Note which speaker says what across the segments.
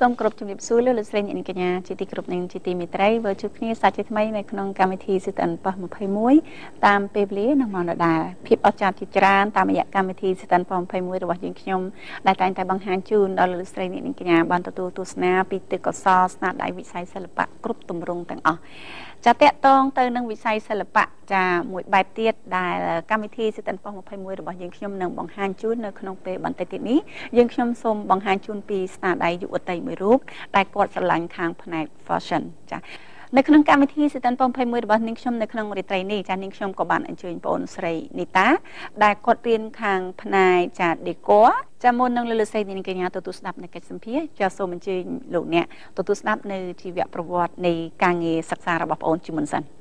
Speaker 1: សូមគោរពជំរាបសួរលោកស្រីអ្នកនាងកញ្ញាជាទីគោរពនិងជាទីមេត្រីវិលជួបគ្នាសាជាថ្មីនៅក្នុងកម្មវិធីសិទ្ធិអនប៉ះ21តាមពេលវេលានិងម៉ោងដដែលភាពអស្ចារ្យជាច្រើនតាមរយៈកម្មវិធីសិទ្ធិអនប៉ះ21របស់យើងខ្ញុំដែលតែងតែបង្ហាញជូនដល់លោកស្រីអ្នកនាងកញ្ញាបានទទួលទស្សនាពីទេពកោសល្យស្នាដៃវិស័យសិល្បៈគ្រប់ទម្រង់ទាំងអស់ចាតកតងទៅនឹងវិស័យសិល្បៈចាមួយបែបទៀតដែលកម្មវិធីសិទ្ធិអនប៉ះ21របស់យើងខ្ញុំនឹងបង្ហាញជូននៅក្នុងពេលបន្តិចទៀតនេះយើងខ្ញុំសូមបង្ហាញជូនពីស្នាដៃយុវតីមួយរូបដែលគាត់ស្រឡាញ់ខាងផ្នែក fashion ចានៅក្នុងកម្មវិធីសិទ្ធិអនប៉ះ21របស់នាងខ្ញុំនៅក្នុងរាត្រីនេះចានាងខ្ញុំក៏បានអញ្ជើញបងអូនស្រីនីតាដែលគាត់រៀនខាងផ្នែកចា decor ចាមុននឹងលោកស្រីនាងកញ្ញាទទួលស្ដាប់នៅកិច្ចសម្ភារចាសូមអញ្ជើញលោកអ្នកទទួលស្ដាប់នៅជីវប្រវត្តិនៃការងារសិក្សារបស់បងអូនជាមុនសិន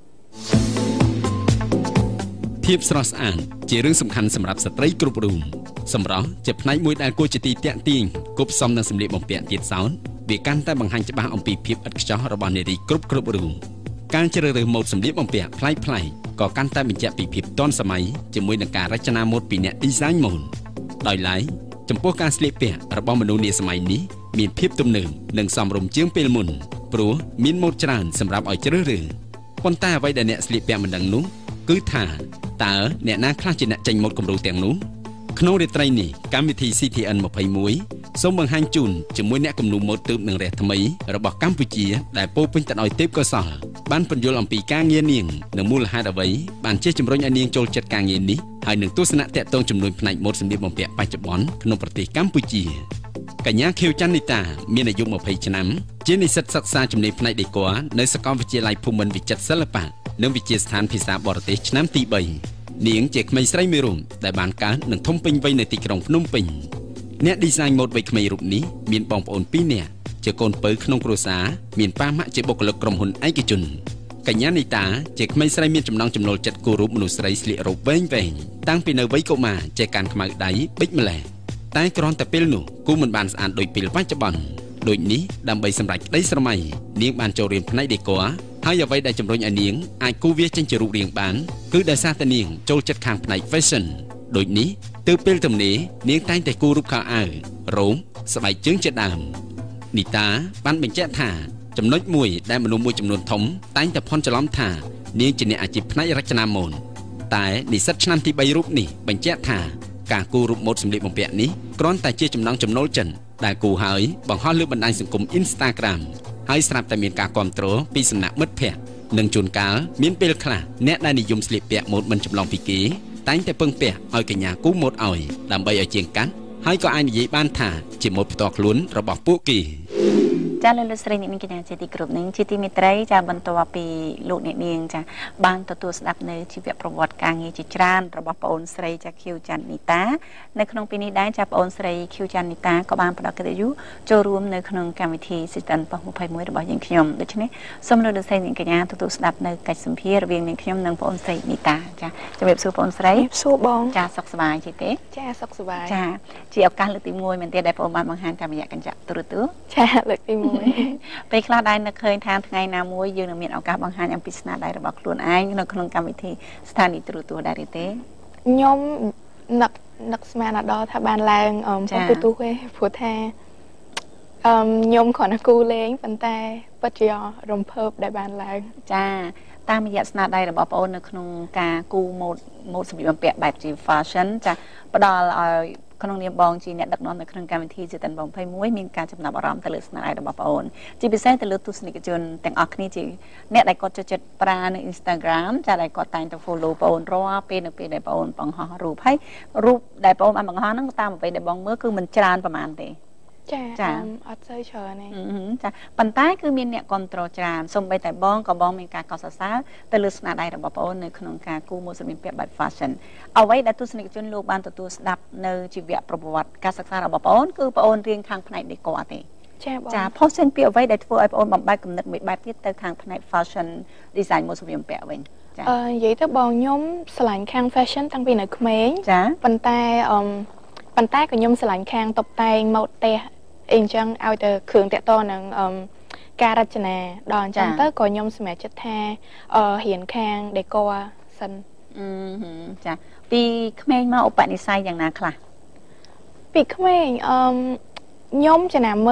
Speaker 2: ភាពស្រស់ស្អាតជារឿងសំខាន់សម្រាប់ស្ត្រីគ្រប់រូបសម្រស់ជាផ្នែកមួយដែលគួរជាទីទាក់ទាញគប់សំនឹងសម្លៀកបំពាក់ទៀតសោតវាកាន់តែបង្ហាញច្បាស់អំពីភាពឥតខ្ចោះរបស់នារីគ្រប់រូបការជ្រើសរើសម៉ូដសម្លៀកបំពាក់ប្លែកៗក៏កាន់តែបញ្ជាក់ពីភាពទាន់សម័យជាមួយនឹងការរចនាម៉ូដពីអ្នក design ម៉ូដដោយឡែកចំពោះការស្លៀកពាក់របស់មនុស្សនាសម័យនេះមានភាពទំនើបនិងសមរម្យជាងពេលមុនព្រោះមានម៉ូដច្រើនសម្រាប់ឲ្យជ្រើសរើសប៉ុន្តែអ្វីដែលអ្នកស្លៀកពាក់មិនដឹងនោះគឺថាតើអ្នកណាខ្លះជាអ្នកចេញម៉ូដគំរូទាំងនោះក្នុងរាត្រីនេះកម្មវិធី CTN 21សូមបង្ហាញជូនជាមួយអ្នកគំនូរម៉ូដទើបនឹងរះថ្មីរបស់កម្ពុជាដែលពោពេញទៅដោយទេពកោសល្យបានពន្យល់អំពីការងារនាងនិងមូលហេតុអ្វីបានជាជំរុញឲ្យនាងចូលចិត្តការងារនេះហើយនឹងទស្សនៈតាក់ទងចំនួនផ្នែកម៉ូដសម្លៀកបំពាក់បច្ចុប្បន្នក្នុងប្រទេសកម្ពុជាកញ្ញាខៀវច័ន្ទនីតាមានអាយុ20ឆ្នាំជានិស្សិតសិក្សាជំនាញផ្នែក Decor នៅសាកលវិទ្យាល័យភូមិន្ទវិចិត្រសិល្បៈនិងវិទ្យាស្ថានភាសាបរទេសឆ្នាំទី3នាងជាក្មេងស្រីមួយរូបដែលបានកើតនិងធំពេញវ័យនៅទីក្រុងភ្នំពេញអ្នក design ម៉ូដវ័យក្មេងរូបនេះមានបងប្អូន2នាក់ជាកូនពៅក្នុងគ្រួសារមានប៉ាម៉ាក់ជាបុគ្គលិកក្រុមហ៊ុនឯកជនកញ្ញានីតាជាក្មេងស្រីមានចំណង់ចំណូលចិត្តគូររូបមនុស្សស្រីស្លៀករ៉ូបវែងតាំងពីនៅវ័យកុមារចេះកាន់ខ្មៅដៃបិចម្លេះតែគ្រាន់តែពេលនោះគូមិនបានស្អាតដូចពេលបច្ចុប្បន្នដូចនេះដើម្បីសម្រេចក្តីស្រមៃនាងបានចូលរៀនផ្នែក Decor ហើយអ្វីដែលជំរុញឲ្យនាងអាចគូវាចេញជារូបរាងបានគឺដោយសារតែនាងចូលចិត្តខាងផ្នែក fashion ដូចនេះទើបពេលទំនេរនាងតែងតែគូររូបខោអាវរ៉ូមស្បែកជើងជាដើមនីតាបានបញ្ជាក់ថាចំណុចមួយដែលមនុស្សមួយចំនួនធំតែងតែភ័ន្តច្រឡំថានាងជាអ្នកអាជីពផ្នែករចនាម៉ូដតែនិស្សិតឆ្នាំទី3រូបនេះបញ្ជាក់ថាការគូររូបម៉ូដសម្លៀកបំពាក់នេះគ្រាន់តែជាចំណង់ចំណូលចិនដែលគូហើយបង្ហោះលើបណ្ដាញសង្គម Instagram ហើយស្រាប់តែមានការគាំទ្រពីសំណាក់មិត្តភ័ក្តិនិងជួនកាលមានពេលខ្លះអ្នកដែលនិយមស្លៀកពាក់ម៉ូដមិនចម្លងពីគេតែងតែពឹងពាក់ឲ្យកញ្ញាគូម៉ូដឲ្យដើម្បីឲ្យជាងកាត់ហើយក៏អាចនិយាយបានថាជាម៉ូដផ្ទាល់ខ្លួនរបស់ពួកគេ
Speaker 1: ចាលោកស្រីអ្នកនាងកញ្ញាជាទីគោរពនឹងជាទីមេត្រីចាបន្ទាប់ពីលោកអ្នកនាងចាបានទទួលស្ដាប់នៅជីវប្រវត្តិការងារជាច្រើនរបស់ប្អូនស្រីចាខៀវច័ន្ទនីតានៅក្នុងពេលនេះដែរចាប្អូនស្រីខៀវច័ន្ទនីតាក៏បានផ្ដល់កិត្តិយសចូលរួមនៅក្នុងកម្មវិធីសិទ្ធិអនប៉ះ21របស់យើងខ្ញុំដូច្នេះសូមលោកស្រីអ្នកនាងកញ្ញាទទួលស្ដាប់នៅកិច្ចសម្ភាររវាងនាងខ្ញុំនិងប្អូនស្រីនីតាចាជំរាបសួរប្អូនស្រី
Speaker 3: សួរបង
Speaker 1: ចាសុខសប្បាយទេ
Speaker 3: ចាសុខសប្បាយ
Speaker 1: ចាជាឱកាសលើកទី1មែនទេដែលប្អូនបានបង្ហាញតាមរយៈកញ្ចក់ទូរទស្សន៍
Speaker 3: ចាលើកទី1
Speaker 1: ពេលខ្លះដែរនឹកឃើញថាថ្ងៃណាមួយយើងនឹងមានឱកាសបង្ហាញអំពីស្នាដៃរបស់ខ្លួនឯងនៅក្នុងកម្មវិធីស្ថានីយ៍ទូរទស្សន៍ដែរទេ
Speaker 3: ខ្ញុំនឹកស្មានដល់ថាបានឡើងទូរទស្សន៍ទេព្រោះថាខ្ញុំគ្រាន់តែគូលេងប៉ុន្តែពិតជារំភើបដែលបានឡើង
Speaker 1: ចាតាមរយៈស្នាដៃរបស់បងអូននៅក្នុងការគូម៉ូដសម្លៀកបំពាក់បែបជា fashion ចាផ្ដល់ឲ្យក្នុងនាមបងជាអ្នកដឹកនាំនៅក្នុងកម្មវិធីសិទ្ធិអនប៉ះ21មានការចំណាប់អារម្មណ៍ទៅលើស្នាដៃរបស់បងអូនជាពិសេសទៅលើទស្សនិកជនទាំងអស់គ្នាជាអ្នកដែលគាត់ចូលចិត្តប្រើនៅ Instagram ចាដែលគាត់តែងតែ follow បងអូនរាល់ពេលនៅពេលដែលបងអូនបង្ហោះរូបហើយរូបដែលបងអូនបានបង្ហោះហ្នឹងតាមអ្វីដែលបងមើលគឺមិនច្រើនប្រហែលទេ
Speaker 3: ចាអត់សូវច្រើនទេ
Speaker 1: ចាប៉ុន្តែគឺមានអ្នកគ្រប់គ្រងច្រើនសូម្បីតែបងក៏បងមានការកោតសរសើរទៅលើស្នាដៃរបស់បងអូននៅក្នុងការគូម៉ូដសម្លៀកបំពាក់បែប fashion អ្វីដែលទស្សនិកជនលោកបានទទួលស្ដាប់នៅជីវប្រវត្តិការសិក្សារបស់បងអូនគឺបងអូនរៀនខាងផ្នែក Decor ទេចាផុសចេញពីអ្វីដែលធ្វើឲ្យបងអូនបំបែកគំនិតមួយបែបទៀតទៅខាងផ្នែក fashion design ម៉ូដសម្លៀកបំពាក់វិញ
Speaker 3: ចានិយាយទៅបងខ្ញុំឆ្លាញ់ខាង fashion តាំងពីនៅក្មេង
Speaker 1: ចា
Speaker 3: ប៉ុន្តែក៏ខ្ញុំឆ្លាញ់ខាងតុបតែងម៉ូដផ្ទះអីចឹងឲ្យទៅគ្រឿងតាក់ទងនឹងការរចនាដល់អញ្ចឹងទៅក៏ខ្ញុំសម្រេចចិត្តថារៀនខាង Decor សិន
Speaker 1: ចាពីក្មេងមកឧបនិស្ស័យយ៉ាងណាខ្លះ
Speaker 3: ពីក្មេងខ្ញុំចំណាំមើល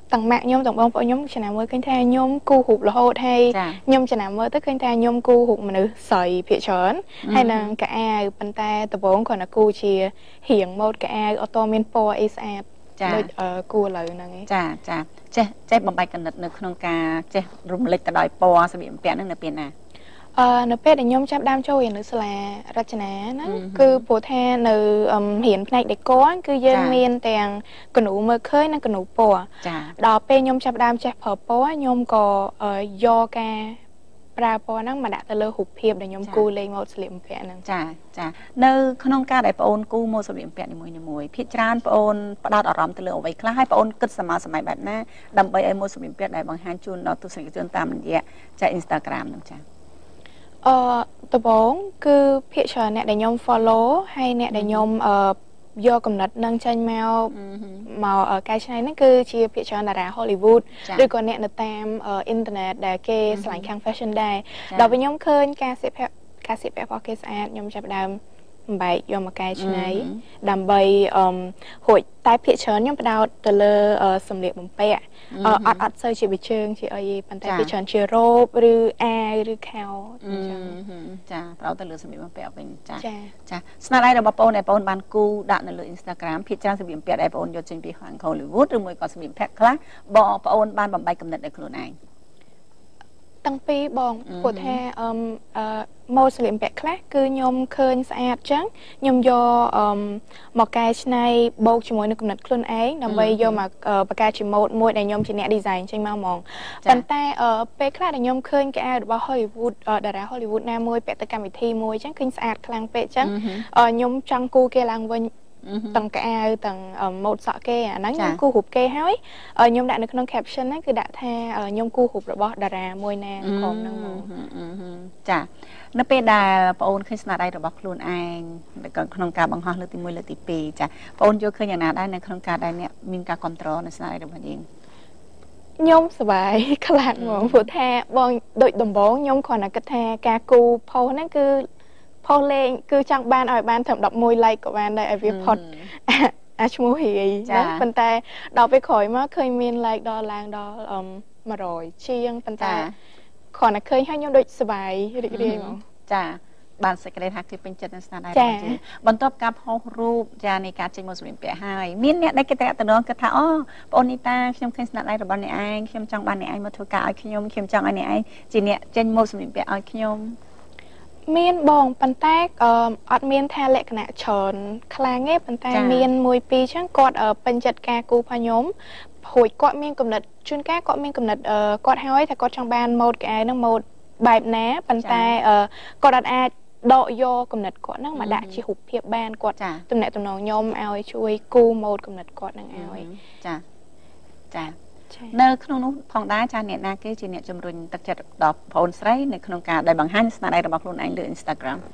Speaker 3: ต่างแม่ยมต่างบองปอยมชนะเมื่อขึ้นแทยมกูหุบละโหดให้ยมชนะเมื่อตั้งขึ้นแทยมกูหุบมันใส่เพียเฉินให้นางกะแอปันแต่ตะบองก่อนนะกูเชียเหียงหมดกะแอออโตเมนโปเอสแอดโดยกูเลยนั่งไง
Speaker 1: จ้าเจ๊บำบัดกันนึกขนมกาเจ๊รุมเล็กตะดอยปอสบีมเปียนั่นเป็นน่ะ
Speaker 3: ในเป็ดยมจับดามโชยนึกสลายรัชนะนั่นคือผู้แทนในเห็นในเด็กก้อนคือยังเมียนแต่งกนูเมื่อเคยนั่งกนูปัวดอกเป็นยมจับดามเจ็บเผอปัวยมก็ยอแกปลาปอนั่งมาดักตะเลหุบเพียบแต่ยมกูเลยหมดสลิมเปียนั่ง
Speaker 1: จ้าในขนมกาได้ปอนกูโมสลิมเปียในมวยพิจารณาปอนประดาดอารมณ์ตะเลเอาไว้คล้ายปอนกึศสมัยแบบนั้นดำไปไอโมสลิมเปียได้บางฮันจูนเราตุสิกจนตามเดียจากอินสตาแกรมนั่นจ้า
Speaker 3: ตัวบงคือเพียเชิญเนี่ยได้ยม follow ให้เนี่ยได้ยมโยกำหนดนั่งเชนแมวมาการใช้นั่นคือเชียร์เพียเชิญดาราฮอลลีวูดโดยก่อนเนี่ยในตามอินเทอร์เน็ตได้เกสหลังแข่งแฟชั่นได้เราไปยมเคยการเสียแพร่พอเคสแอดยมจับดำใบยมกายใช้ดำใบหอยใต้เพียเชิญยมไปดาวตะเลสำเร็จบุ๋มเปะอัดเซอร์เชียร์เชิงเชียร์ปันแต่เพียเชิญเชียร์โรบหรือแอร์หรือแคล
Speaker 1: จ้าเราตะเลสำเร็จบุ๋มเปะเป็นจ้าสนาไลเราบอกปอนในปอนบานกูด่าในเลยอินสตาแกรมพิจารณาสำเร็จเปียได้ปอนโยนจิงปีของเขาหรือวูดหรือมวยก่อสำเร็จแพ็คคละบอกปอนบานบำใบกำเนิดในครัวไหน
Speaker 3: ตั้งปีบองปวดแท้โมสลิมแปะคลาคือยมเคยสะอาดจังยมโยหมอกายในโบกจมูกในกำหนดคลุนเองนำไปโยมาประกาศจมูกมวยในยมจีเนดีไซน์ใช่ไหมมองปันแต่เปะคลาในยมเคยแกหรือว่าฮอลลีวูดดาราฮอลลีวูดหน้ามวยเปะตะการวิธีมวยจังขึ้นสะอาดคลังเปะจังยมจังกูเกลังวันต่างแกต่างหมดสะเกะนั่งยมกูหุบเกะให้ยมได้ในขนมแคปชั่นนั่นคือได้แท้ยมกูหุบหรือว่าดารามวยแนงของนั่งมอง
Speaker 1: จ้ะนับเป็นดาปอนขึ้นสนาได้หรือว่าครูนเองแต่ก่อนขนมกาบางห้องเลือดติมวยเลือดติปีจ้ะปอนโยเคยอย่างนั้นได้ในขนมกาได้เนี่ยมีการคอนโทรลในสนาได้หรือเปล่าเอง
Speaker 3: ยมสบายขลังมองผู้แท้บองโดยดมบองยมขอนักกระแทกากูพอนั่นคือพอเลงคือจังบ้านอ่อยบ้านถึงดอกมวยไล่กับบ้านได้ไอวิพอดอาชมูฮีนั่นปันแต่ดอกไปขอยมาเคยมีไล่ดอลางดอมารอยเชียงปันแต่ขอนักเคยให้ยมโดยสบายเรียกมั้ง
Speaker 1: จ้าบ้านสกัดทักที่เป็นจัดในสถานได้บรรทบกับห้องรูปจาในการจิมมุสลิมเปียให้มินเนี่ยได้กระแตตะน้องกระทะอ้อปอนิตาเข้มขึ้นสถานได้ระบาดในไอเข้มจังบ้านในไอมาทุกการเอาขยมเข้มจังอันในไอจีเนี่ยจิมมุสลิมเปียเอาขยม
Speaker 3: เมียนบองปันแตกอัดเมียนแทนเล็กนะชนคลางเงี้ยปันแตกเมียนมวยปีช่างกอดเป็นจัดการกูพยมหวยกอดเมียนกำเนิดชุนแก่กอดเมียนกำเนิดกอดห้อยแต่กอดช่างบ้านโมดแกนั่งโมดใบแหนปันแตกอดอัดแอดดอกโยกำเนิดกอดนั่งมาด่าชิหุบเพียบบ้านกอดตำแหน่งตำแหน่งยมเอาช่วยกูโมดกำเนิดกอดนั่งเอา
Speaker 1: จ้าเนื้อขนมนู้พองได้จานเนี่ยนาเกจีเนี่ยจำรุนตักจัดดอกพอนสไลด์ในขนมกาได้บางฮันสนาได้ระบบคนไอหรืออินสตาแกรม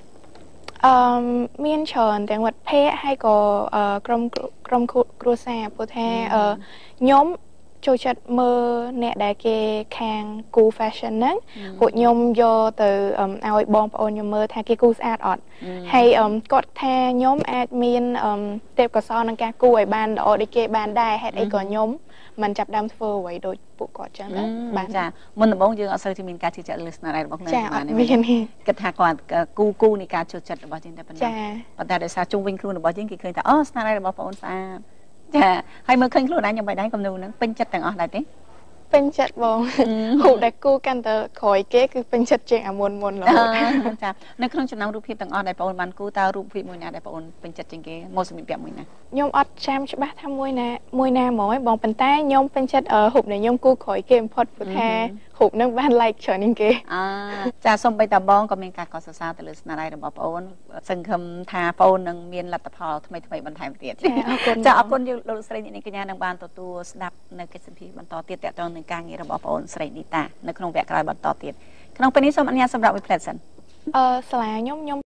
Speaker 3: มีนเชิญแต่วัดเพะให้ก็กรมครูแซ่ผู้แทนย้อมโจจัดมือเนี่ยได้เกแข่งกูแฟชั่นนั้นหัวยมโยtừเอาบองปอนยมมือแทนเกกูสแอดอดให้กดแทนย้อมแอดมีนเต็บกับซอนนังกากูไอ้บ้านออดิเกบ้านได้ให้ไอ้ก่อนย้อมมันจับดำเฟอร์ไว้โดยปุกกอดจังนะ
Speaker 1: บ้านจ้ามันต้องยังเอาเซอร์ที่มีการที่จะลิสต์อะไรบอกเลย
Speaker 3: มาในนี้
Speaker 1: กระทากรกูในการจดจัดบอกจริงแต่ปัญหาปัญหาโดยสารจุงวิ่งครูนบอกจริงกี่เคยแต่สนาอะไรบอกปอนสาจ้าให้เมื่อคืนครูนั้นยังไปได้กับหนูนั้นเป็นจัดแต่งอะไรเด้
Speaker 3: เป็นจัดบองหูได้กู้กันแต่คอยเก๊คือเป็นจัดเจงมนแล้ว
Speaker 1: จ้าในเครื่องจำนำรูปพิมพ์ต่างได้ปอนมันกู้ตารูปพิมพ์มวยนาได้ปอนเป็นจัดจริงเก๋โมสมิเปียมวยนาย
Speaker 3: มอัดแชมป์ใช่ปะทำมวยนาหมอยบองเป็นแต่ยมเป็นจัดหุบในยมกู้คอยเกมพอดผู้แทหุบนักบ้านไลค์เฉินนิงเก๋
Speaker 1: จ้าส่งไปตาบองก็มีการก่อสร้างแต่ละสนาได้ระบบปอนสังคมทาปอนนังเมียนลัตพอทำไมบรรทายเตียดจะเอาคนอยู่เราใส่ในกิจงานดังบานตัวสดับในกิจสัมพันธ์บรรทอเตียดแต่ตอนหนึ่งการงี้ระบบปอนใส่นิตาในขนมแบกลายบรรทอเตียดขนมเป็นนิสมอัญญาสำหรับวิเพลสัน
Speaker 3: สลายยม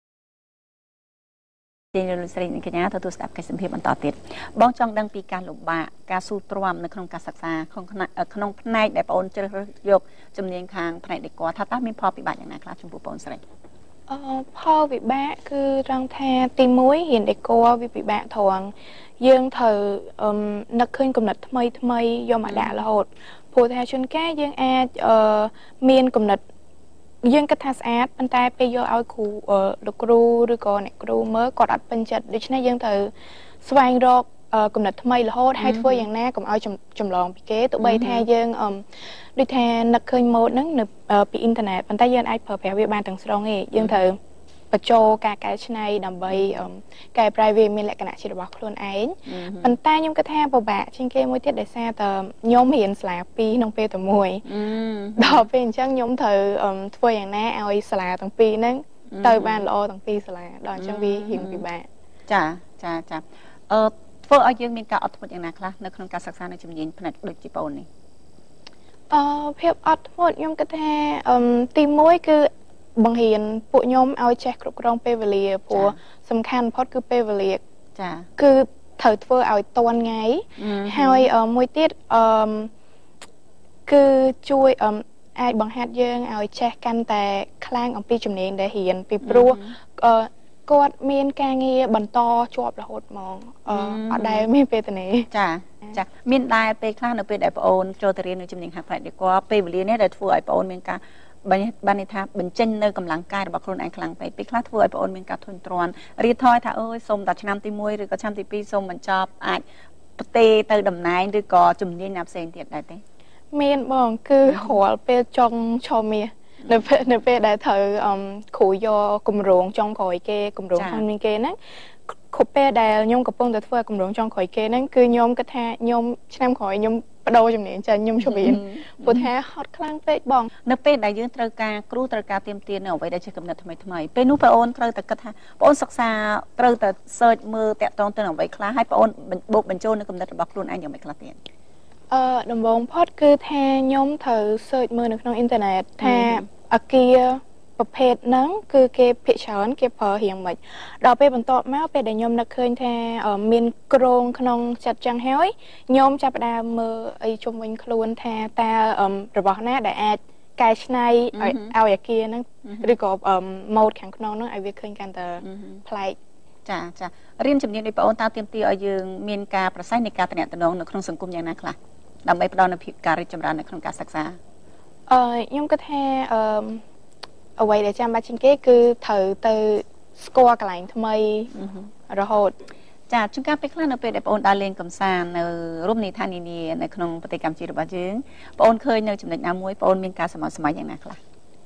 Speaker 1: เจนรูสรินกิจงานตัวสดับกิจสัมพันธ์บรรทอเตียดบ้องจองดังปีการหลบบะการสู้ตรวมในขนมการศึกษาของขนมพนัยได้ปอนเจริญยกจำเนียงทางพนัยเด็กกว่าถ้าตั้งมีพอปีบาทอย่างนั้นครับชมพูปอนใส่
Speaker 3: ផលវិបាកគឺត្រង់ថាទី1ហ៊ានដេកវាពិបាកត្រង់យើងត្រូវនឹកឃើញគំនិតថ្មីយកមកដាក់រហូតព្រោះថាជួនកាលយើងអាចមានគំនិតយើងគិតថាស្អាតប៉ុន្តែពេលយកឲ្យគ្រូលោកគ្រូឬក៏អ្នកគ្រូមើលគាត់អត់ពេញចិត្តដូច្នេះយើងត្រូវស្វែងរកគំនិតថ្មីរហូតហើយធ្វើយ៉ាងណាកុំឲ្យចម្លងពីគេទោះបីថាយើងដូចថានឹកឃើញម៉ូដហ្នឹងនៅពីអ៊ីនធឺណិតប៉ុន្តែយើងអាចប្រើប្រាស់វាបានទាំងស្រុងទេយើងត្រូវបញ្ចូលការកែច្នៃដើម្បីកែប្រែវាមានលក្ខណៈជារបស់ខ្លួនឯងប៉ុន្តែខ្ញុំគិតថាពិបាកជាងគេមួយទៀតដោយសារតែខ្ញុំរៀនសាលា2ក្នុងពេលតែមួយដល់ពេលអញ្ចឹងខ្ញុំត្រូវធ្វើយ៉ាងណាឲ្យសាលាទាំងពីរហ្នឹងទៅបានល្អទាំងពីរសាលាដល់អញ្ចឹងវារៀងពិបាក
Speaker 1: ចាធ្វើឲ្យយើងមានការអត់ធ្មត់យ៉ាងណាខ្លះនៅក្នុងការសិក្សានៅជំនាញផ្នែកដូចជាបងនេះ
Speaker 3: ភាពអត់ធ្មត់ខ្ញុំគិតថាទី1គឺបង្រៀនពួកខ្ញុំឲ្យចេះគ្រប់គ្រងពេលវេលាព្រោះសំខាន់បំផុតគឺពេលវេលា
Speaker 1: ចា
Speaker 3: គឺត្រូវធ្វើឲ្យទាន់ថ្ងៃហើយមួយទៀតគឺជួយអាចបង្ហាត់យើងឲ្យចេះកាន់តែខ្លាំងអំពីជំនាញដែលរៀនពីព្រោះគាត់មានការងារបន្តជាប់រហូតហ្មងអត់ដែលមានពេលទៅនេះ
Speaker 1: ចាមានដែរពេលខ្លះនៅពេលដែលបងអូនចូលទៅរៀននៅជំនាញខាងផ្នែកនេះគាត់ពេលវេលានេះដែលធ្វើឲ្យបងអូនមានការបានន័យថាបញ្ចេញនៅកម្លាំងកាយរបស់ខ្លួនឯងខ្លាំងពេកពេលខ្លះធ្វើឲ្យបងអូនមានការធុញទ្រាន់រៀបថយថាអើយសូមតែឆ្នាំទី1ឬក៏ឆ្នាំទី2សូមបញ្ចប់អាចប្រទេទៅតំណែងឬក៏ជំនាញណាផ្សេងទៀតដែរទេ
Speaker 3: មានបងគឺរាល់ពេលចង់ឈរមាសនៅពេលដែលត្រូវគ្រូយកគម្រោងចុងក្រោយគេគម្រោងខាងគេហ្នឹងគ្រប់ពេលដែលខ្ញុំកំពុងតែធ្វើគម្រោងចុងក្រោយគេហ្នឹងគឺខ្ញុំគិតថាខ្ញុំឆ្នាំក្រោយខ្ញុំបដូរជំនាញចាខ្ញុំជំនាញព្រោះថាហត់ខ្លាំងពេកបង
Speaker 1: នៅពេលដែលយើងត្រូវការគ្រូត្រូវការទៀមទានៅអ្វីដែលជាកំណត់ថ្មីពេលនោះបងអូនត្រូវតែគិតថាបងអូនសិក្សាត្រូវតែ search មើលតាក់ទងទៅអ្វីខ្លះហើយបងអូនបូកបញ្ចូលនៅកំណត់របស់ខ្លួនឯងយ៉ាងម៉េចខ្លះទៀត
Speaker 3: ដំបូងផុតគឺថាខ្ញុំត្រូវ search មើលនៅក្នុងអ៊ីនធឺណិតថាអគារប្រភេទហ្នឹងគឺគេភាគច្រើនគេប្រើរៀងម៉េចដល់ពេលបន្ទាប់មកពេលដែលខ្ញុំនឹកឃើញថាមានក្រងក្នុងចិត្តចឹងហើយខ្ញុំចាប់ផ្ដើមមើលអីជុំវិញខ្លួនថាតើរបស់ណាដែលអាចកែច្នៃឲ្យអគារហ្នឹងឬក៏ម៉ូដខាងក្នុងហ្នឹងឲ្យវាឃើញកាន់តែប្លែក
Speaker 1: ចារៀនជំនាញដូចបងអូនតើទាមទារឲ្យយើងមានការប្រស័យនៃការតំណែងនៅក្នុងសង្គមយ៉ាងណាខ្លះដើម្បីផ្ដល់នូវភាពការរីកចម្រើននៅក្នុងការសិក្សា
Speaker 3: ខ្ញុំគិតថាអ្វីដែលចាំបាច់ជាងគេគឺត្រូវទៅស្គាល់កន្លែងថ្មីរហូត
Speaker 1: ចាជួនកាលពេលខ្លះនៅពេលដែលបងអូនដើរលេងកម្សាន្តនៅរមណីយដ្ឋាននានានៅក្នុងប្រទេសកម្ពុជារបស់យើងបងអូនឃើញនៅចំណុចណាមួយបងអូនមានការសមត្ថសម័យយ៉ាងណាខ្លះ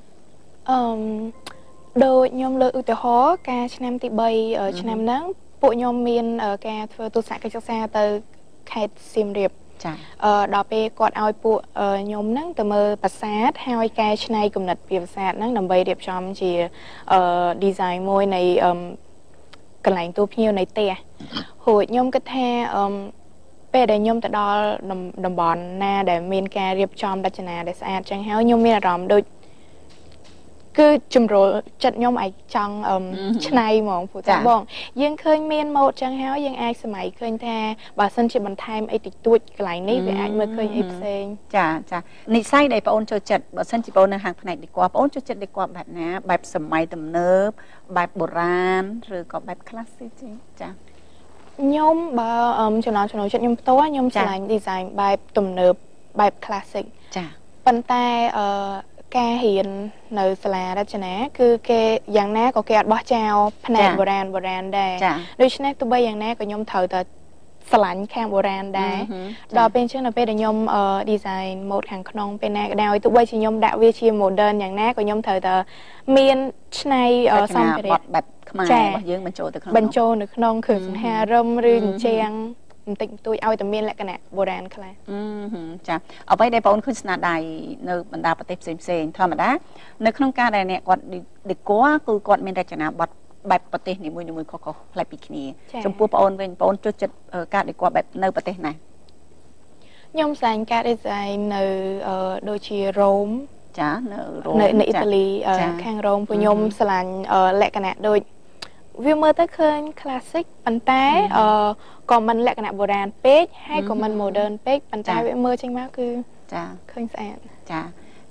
Speaker 3: ដូចខ្ញុំលើកឧទាហរណ៍ការឆ្នាំទី3ឆ្នាំហ្នឹងពួកខ្ញុំមានការធ្វើទស្សនកិច្ចសិក្សាទៅខេត្តសៀមរាបដល់ពេលគាត់ឲ្យពួកខ្ញុំហ្នឹងទៅមើលប្រាសាទហើយកែច្នៃគំនិតពីប្រាសាទហ្នឹងដើម្បីរៀបចំជា design មួយនៃកន្លែងទូភ្ញៀវនៃផ្ទះរួចខ្ញុំគិតថាពេលដែលខ្ញុំទៅដល់តំបន់ណាដែលមានការរៀបចំរចនាដែលស្អាតចឹងហើយខ្ញុំមានអារម្មណ៍ដូចគឺជំរុញចិត្តខ្ញុំឲ្យចង់ឆ្នៃហ្មងព្រោះតែបងយើងឃើញមានម៉ូដចឹងហើយយើងអាចសម័យឃើញថាបើសិនជាបន្ថែមអីតិចតួចកន្លែងនេះវាអាចមើលឃើញអីផ្សេង
Speaker 1: ចានិស្ស័យដែលបងអូនចូលចិត្តបើសិនជាបងអូននៅហាងផ្នែកដេកបងអូនចូលចិត្តដេកបែបណាបែបសម័យទំនើបបែបបុរាណឬក៏បែប classic ចា
Speaker 3: ខ្ញុំបើចំណង់ចិត្តខ្ញុំផ្ទាល់ខ្ញុំឆ្លាញ់ design បែបទំនើបបែប classic
Speaker 1: ចា
Speaker 3: ប៉ុន្តែការរៀននៅសាលារចនាគឺគេយ៉ាងណាក៏គេអត់បោះចោលផ្នែកបុរាណដែរដូច្នេះទោះបីយ៉ាងណាក៏ខ្ញុំត្រូវតែស្រឡាញ់ខាងបុរាណដែរដល់ពេលអញ្ចឹងនៅពេលដែលខ្ញុំ design mode ខាងក្នុងពេលណាក៏ដោយទោះបីជាខ្ញុំដាក់វាជា modern យ៉ាងណាក៏ខ្ញុំត្រូវតែមានឆ្នៃសម្ភារៈ
Speaker 1: បែបខ្មែររបស់យើងបញ្ចូលទៅក្នុង
Speaker 3: នៅក្នុងគ្រឿងសង្ហារឹមឬអញ្ចឹងបន្តិចបន្តួចឲ្យតែមានលក្ខណៈបុរាណខ្លះ
Speaker 1: ចាអ្វីដែលបងអូនឃើញស្នាដៃនៅបណ្ដាប្រទេសផ្សេងធម្មតានៅក្នុងការដែលអ្នកគាត់ដេកគឺគាត់មានរចនាបថបែបប្រទេសនីមួយៗខុសៗផ្លែកពីគ្នាចំពោះបងអូនវិញបងអូនចូលចិត្តការដេកបែបនៅប្រទេសណា
Speaker 3: ខ្ញុំស្វែងការ design នៅដូចជារ៉ូម
Speaker 1: ចានៅរ៉ូម
Speaker 3: នៅអ៊ីតាលីខាងរ៉ូមពួកខ្ញុំស្រឡាញ់លក្ខណៈដូចវាមើលទៅឃើញ classic ប៉ុន្តែក៏មិនលក្ខណៈបុរាណពេកហើយក៏មិន modern ពេកប៉ុន្តែវាមើលចេញមកគឺ
Speaker 1: ចា
Speaker 3: ឃើញស្អាត
Speaker 1: ចា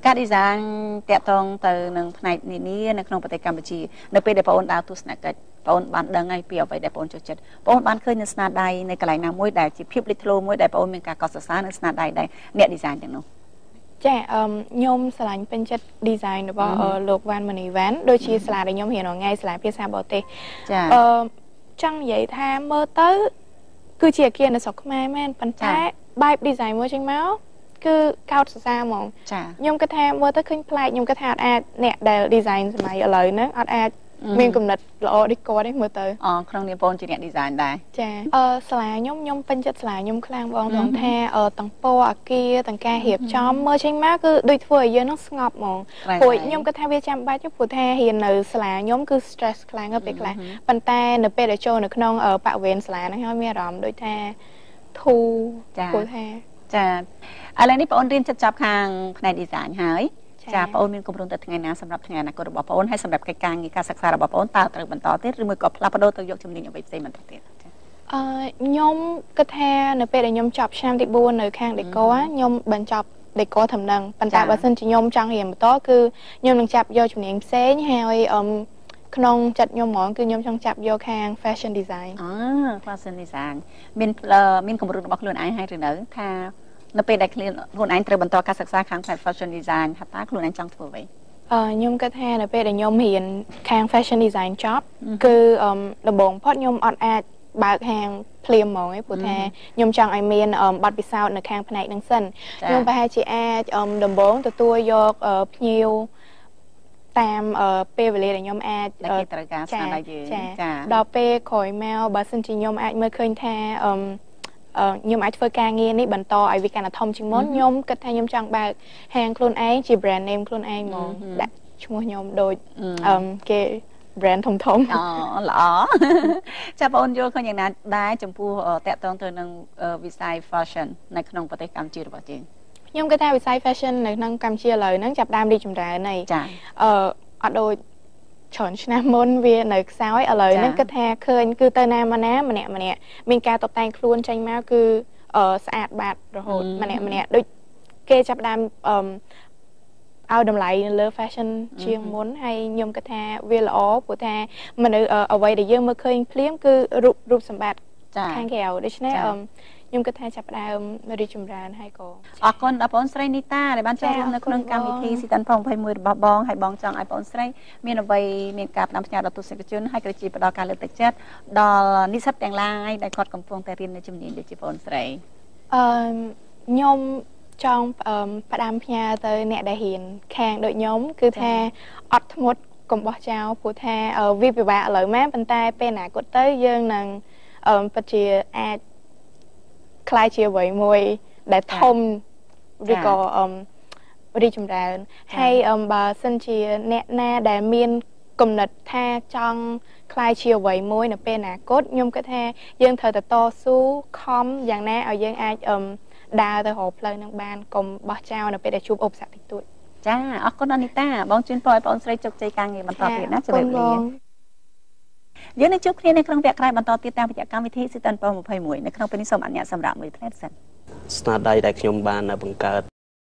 Speaker 1: ការ design តាក់ទងទៅនឹងផ្នែកនេះនៅក្នុងប្រទេសកម្ពុជានៅពេលដែលបងអូនដើរទស្សនកិច្ចបងអូនបានដឹងហើយពីអ្វីដែលបងអូនចូលចិត្តបងអូនបានឃើញនៅស្នាដៃនៅកន្លែងណាមួយដែលជាភាពលេចធ្លោមួយដែលបងអូនមានការកត់សរសើរនៅស្នាដៃដែលអ្នក design ទាំងនោះ
Speaker 3: ចាខ្ញុំស្រឡាញ់ពេញចិត្ត design របស់លោកវ៉ាន់ម៉ានីវ៉ាន់ដូចជាសាលាដែលខ្ញុំរៀនរាល់ថ្ងៃសាលាភាសាបរទេស
Speaker 1: ចា
Speaker 3: ចង់និយាយថាមើលទៅគឺជាអគារនៅស្រុកខ្មែរមែនប៉ុន្តែបែប design មួយចេញមកគឺកោតសរសើរហ្មងខ្ញុំគិតថាមើលទៅឃើញប្លែកខ្ញុំគិតថាអាចអ្នកដែល design សម័យឥឡូវហ្នឹងអាចមានគំនិតល្អដូចគាត់ទេមើលទៅ
Speaker 1: ក្នុងនាមបងជាអ្នក design ដែរ
Speaker 3: ចាសាលាខ្ញុំពេញចិត្តសាលាខ្ញុំខ្លាំងបងទាំងថាទាំងពណ៌អាគារទាំងការរៀបចំមើលចេញមកគឺដូចធ្វើឲ្យយើងនឹងស្ងប់ហ្មងព្រោះខ្ញុំគិតថាវាចាំបាច់ព្រោះថារៀននៅសាលាខ្ញុំគឺ stress ខ្លាំងទៅពេលខ្លះប៉ុន្តែនៅពេលដែលចូលនៅក្នុងបរិវេណសាលាហ្នឹងហើយមានអារម្មណ៍ដូចថាធូរព្រោះថា
Speaker 1: ចាឥឡូវនេះបងអូនរៀនចិត្តចប់ខាងផ្នែក design ហើយចាបងអូនមានគម្រោងទៅថ្ងៃណាសម្រាប់ថ្ងៃអនាគតរបស់បងអូនហើយសម្រាប់កិច្ចការងារការសិក្សារបស់បងអូនតើត្រូវបន្តទៀតឬមួយក៏ផ្លាស់ប្ដូរទៅយកជំនាញអ្វីផ្សេងបន្តទៀត
Speaker 3: ខ្ញុំគិតថានៅពេលដែលខ្ញុំចប់ឆ្នាំទី4នៅខាង Deco ខ្ញុំបញ្ចប់ Deco ធំនឹងប៉ុន្តែបើសិនជាខ្ញុំចង់រៀនបន្តគឺខ្ញុំនឹងចាប់យកជំនាញផ្សេងហើយក្នុងចិត្តខ្ញុំហ្មងគឺខ្ញុំចង់ចាប់យកខាង fashion design
Speaker 1: fashion design មានគម្រោងរបស់ខ្លួនឯងហើយឬនៅថានៅពេលដែលខ្លួនឯងត្រូវបន្តការសិក្សាខាង fashion design ថាតើខ្លួនឯងចង់ធ្វើអ្វី
Speaker 3: ខ្ញុំគិតថានៅពេលដែលខ្ញុំរៀនខាង fashion design ចប់គឺដំបូងផុតខ្ញុំអត់អាចបើកហាងភ្លាមហ្មងឯងព្រោះថាខ្ញុំចង់ឲ្យមានបទពិសោធន៍នៅខាងផ្នែកហ្នឹងសិនខ្ញុំប្រហែលជាអាចដំបូងទទួលយកភ្ញៀវតាមពេលវេលាដែលខ្ញុំអាច
Speaker 1: ត្រូវការស្នាដៃយើង
Speaker 3: ចាដល់ពេលក្រោយមកបើសិនជាខ្ញុំអាចមើលឃើញថាខ្ញុំអាចធ្វើការងារនេះបន្តឲ្យវាកាន់តែធំជាងមុនខ្ញុំគិតថាខ្ញុំចង់បើកហាងខ្លួនឯងជា brand name ខ្លួនឯងហ្មងដាក់ឈ្មោះខ្ញុំដូចគេ brand ធំ
Speaker 1: ល្អចាបងអូនយល់ឃើញយ៉ាងណាដែរចំពោះតកតងទៅនឹងវិស័យ fashion នៅក្នុងប្រទេសកម្ពុជារបស់យើង
Speaker 3: ខ្ញុំគិតថាវិស័យ fashion នៅក្នុងកម្ពុជាឥឡូវហ្នឹងចាប់ផ្ដើមរីកចម្រើនហើយ
Speaker 1: ចា
Speaker 3: អត់ដូចច្រើនឆ្នាំមុនវានៅខ្សោយឥឡូវហ្នឹងគិតថាឃើញគឺទៅណាមកណាម្នាក់មានការតុបតែងខ្លួនចេញមកគឺស្អាតបាត្រហូតម្នាក់ដូចគេចាប់ផ្ដើមឲ្យតម្លៃនៅលើ fashion ជាងមុនហើយខ្ញុំគិតថាវាល្អព្រោះថាមនុស្សអ្វីដែលយើងមើលឃើញភ្លាមគឺរូបសម្បត្តិខាងក្រៅដូច្នេះខ្ញុំគិតថាចាប់ផ្ដើមរីកចម្រើនហើយក៏
Speaker 1: អរគុណដល់បងស្រីនីតាដែលបានចូលរួមនៅក្នុងកម្មវិធី Season 21របស់បងហើយបងចង់ឲ្យបងស្រីមានអ្វីមានការផ្ដាំផ្ញើដល់ទស្សនិកជនហើយក៏ជាផ្ដល់ការលើកទឹកចិត្តដល់និស្សិតទាំងឡាយដែលគាត់កំពុងតែរៀននៅជំនាញដូចជាបងស្រី
Speaker 3: ខ្ញុំចង់ផ្ដាំផ្ញើទៅអ្នកដែលរៀនខាងដូចខ្ញុំគឺថាអត់ធ្មត់កុំបោះចោលព្រោះថាវាពិបាកឥឡូវមែនប៉ុន្តែពេលអនាគតទៅយើងនឹងពិតជាអាចខ្លាយជាអ្វីមួយដែលធំឬក៏រីកចម្រើនហើយបើសិនជាអ្នកណាដែលមានគំនិតថាចង់ខ្លាយជាអ្វីមួយនៅពេលអនាគតខ្ញុំគិតថាយើងត្រូវតែតស៊ូខំយ៉ាងណាឲ្យយើងអាចដើរទៅរកផ្លូវនឹងបានកុំបោះចោលនៅពេលដែលជួបឧបសគ្គតិចតួច
Speaker 1: ចាអរគុណអនីតាបងជូនពរឲ្យបងស្រីជោគជ័យការងារបន្តទៀតណាជម្រាបលាយើងនឹងជួបគ្នានៅក្នុងវគ្គក្រោយបន្តទៀតតាមរយៈកម្មវិធី Season 21នៅក្នុងពេលនេះសូមអនុញ្ញាតសម្រាប់មួយផ្លែសិន
Speaker 4: ស្នាដៃដែលខ្ញុំបានបង្កើត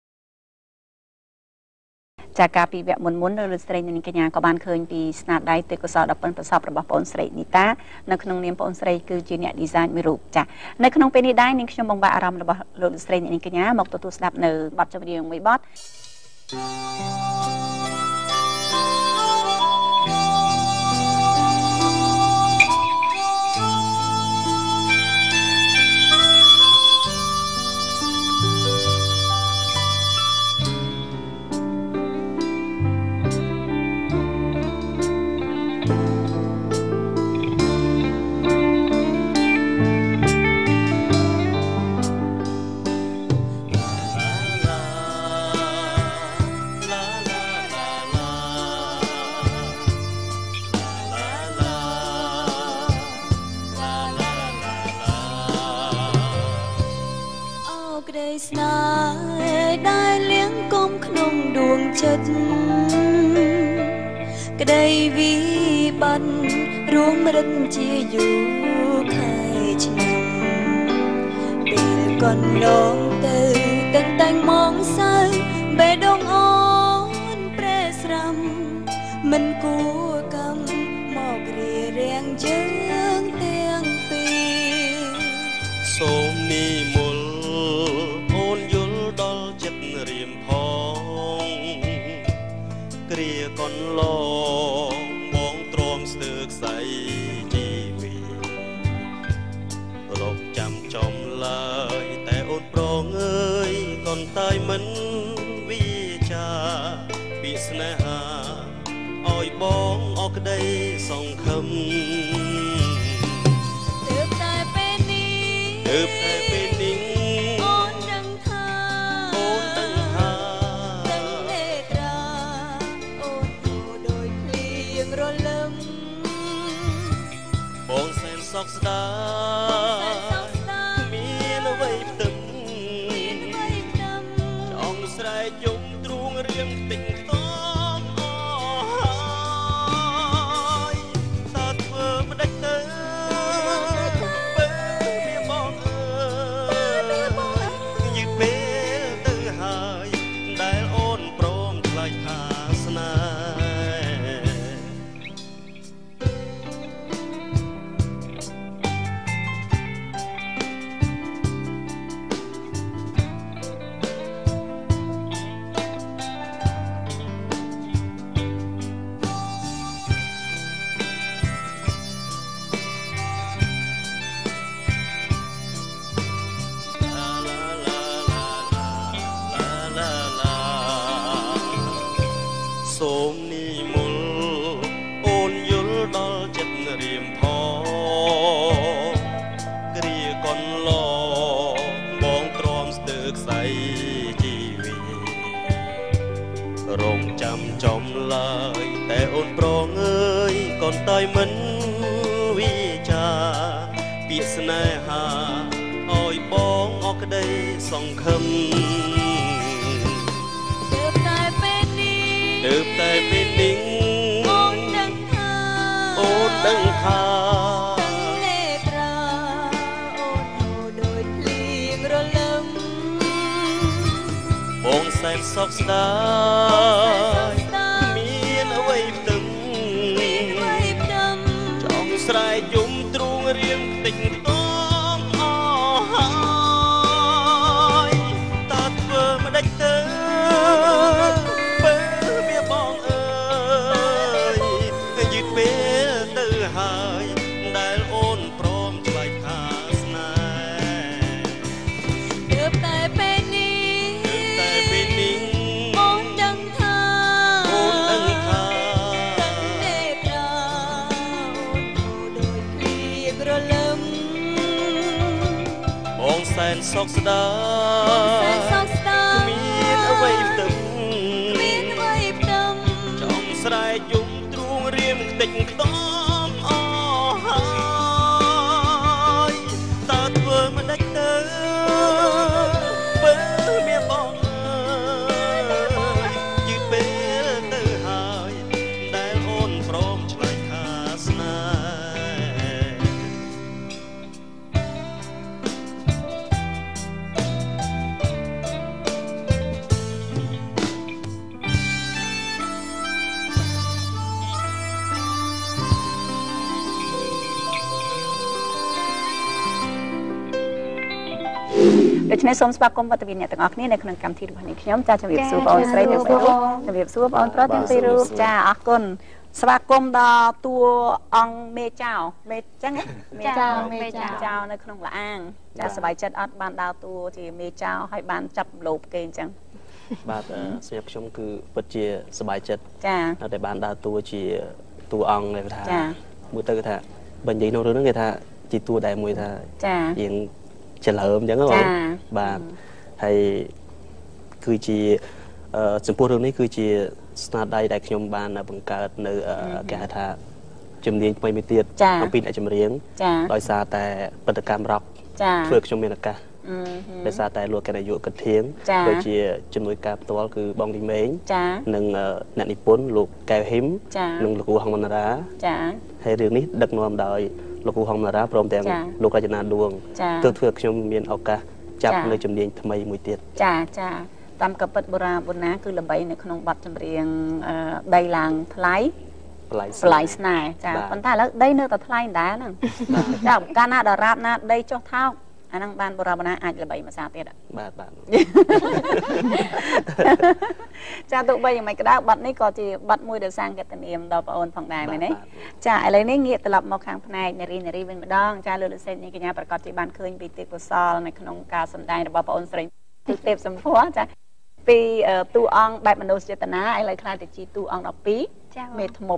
Speaker 1: ចាការពីវគ្គមុនលោកស្រីនាងកញ្ញាក៏បានឃើញពីស្នាដៃទេពកោសល្យដ៏ប៉ិនប្រសប់របស់បងស្រីនីតានៅក្នុងនាមបងស្រីគឺជាអ្នក design មួយរូបចានៅក្នុងពេលនេះដែរនាងខ្ញុំបង្បាក់អារម្មណ៍របស់លោកស្រីនាងកញ្ញាមកទទួលស្ដាប់នៅបទចម្រៀងមួយបទ
Speaker 5: ស្នេហ៍ដែលលៀងគុំក្នុងដួងចិត្តក្តីវិបត្តិរួមរិទ្ធជាយូរខែឆ្នាំពេលកន្លងទៅទាំងតែងមកសៅបេះដូងអូ
Speaker 4: តែមិនវិចាពីស្នេហាឲ្យបងអរក្តីសង្ឃឹម
Speaker 5: ទើបតែពេលនេះអូនដឹងថាដឹងលេត្រាអូនដូចភ្លៀងរលឹម
Speaker 4: បងសែនសោកស្ដាយមានអ្វីផ្ទឹមចង់ស្រែកយំទ្រូងរៀងតិចតងអើយតើធ្វើមិនដេចទៅពេលវាបងអើយយឺតពេលទៅហើយដែលអូនព្រមថ្លៃថាស្នេហ៍សូមនិមន្តអូនយល់ដល់ចិត្តរៀមផងគ្រាកន្លងបងទ្រាំស្ទើរខ្សែជីវិតរងចាំចំឡើយតែអូនប្រងអើយកូនតែមិនវិចាពាក្យស្នេហាឲ្យបងអរក្តីសង្ឃឹម
Speaker 5: ទើបតែពេលនេះអូនដឹងថាលេត្រាអូនដូចភ្លៀងរលឹម
Speaker 4: បងសែនសោកស្ដាយមានអ្វីផ្ទឹមចង់ស្រែកយំទ្រូងរៀងតិចតងអើយតើធ្វើមិនដេចទៅពេលវាបងអើយយឺតពេលទៅហើយដែលអូនព្រមឆ្លៃថាស្នេហ៍
Speaker 5: ទើបតែពេលនេះអូនដឹងថាលេត្រាអូនដូចភ្លៀងរលឹម
Speaker 4: បងសែនសោកស្ដាយមានអ្វីផ្ទឹមចង់ស្រែកយំទ្រូងរៀមតិចខ្ទមអើយតើធ្វើមិនដេចទៅពេលមានបងអើយយឺតពេលទៅហើយដែលអូនព្រមឆ្លៃថាស្នេហ៍
Speaker 1: ដូច្នេះសូមស្វាគមន៍វត្តមានអ្នកទាំងអស់គ្នានៅក្នុងកម្មវិធីរបស់នេះខ្ញុំចាជំរាបសួរបងស្រីទាំងពីររូបជំរាបសួរបងប្រុសទាំងពីររូបចាអរគុណស្វាគមន៍ដល់តួអង្គមេចៅមេចឹងមេចៅនៅក្នុងលាអាងចាសប្បាយចិត្តអត់បានដើរតួជាមេចៅហើយបានចាប់លោបគេអញ្ចឹង
Speaker 4: បាទសម្រាប់ខ្ញុំគឺពិតជាសប្បាយចិត្ត
Speaker 1: ចា
Speaker 4: តែបានដើរតួជាតួអង្គដែលថាមើលទៅគេថាបើនិយាយក្នុងរឿងហ្នឹងគេថាជាតួដែលមួយថា
Speaker 1: ចា
Speaker 4: យើងច្រើមអញ្ចឹងបងបាទហើយគឺជាចំពោះរឿងនេះគឺជាស្នាដៃដែលខ្ញុំបានបង្កើតនៅគេហៅថាជំនាញថ្មីមួយទៀតអំពីអ្នកចម្រៀងដោយសារតែបទកម្មរ៉ុកធ្វើខ្ញុំមានឱកាសដោយសារតែលោកកណ្ដាលយុគកធាងដូចជាជំនួយការផ្ទាល់គឺបងលីមេងនិងអ្នកនិពន្ធលោកកែវហ៊ីមនិងលោកគ្រូហងមណ្ឌរាហើយរឿងនេះដឹកនាំដោយលោកគ្រូហងមណ្ឌរាព្រមទាំងលោករចនាដួងទើបធ្វើខ្ញុំមានឱកាសចាប់នៅជំនាញថ្មីមួយទៀត
Speaker 1: ចាតាមកពិតបុរាណបុណាគឺល្បីនៅក្នុងបទចម្រៀងដីឡើងថ្លៃថ្លៃស្នេហ៍ចាប៉ុន្តែឥឡូវដីនៅតែថ្លៃដែរហ្នឹងចាកាលណាដរាបណាដីចុះថោកអាហ្នឹងបានបុរាណបុណាអាចល្បីមួយសារទៀត
Speaker 4: បាទ
Speaker 1: ចាទោះបីយ៉ាងម៉េចក៏ដោយបទនេះក៏ជាបទមួយដែលសាងកតនាមដល់បងអូនផងដែរមែនទេចាឥឡូវនេះងាកត្រឡប់មកខាងផ្នែកនារីវិញម្ដងចាលោកលោកស្រីនាងកញ្ញាប្រកាសជាបានឃើញពីទេពកោសល្យនៅក្នុងការសម្ដែងរបស់បងអូនស្រី từ tệp sầm phó cha vì tu ong đại bản đồ chế tana ai lại khai để chi tu ong đọc pí mệt mục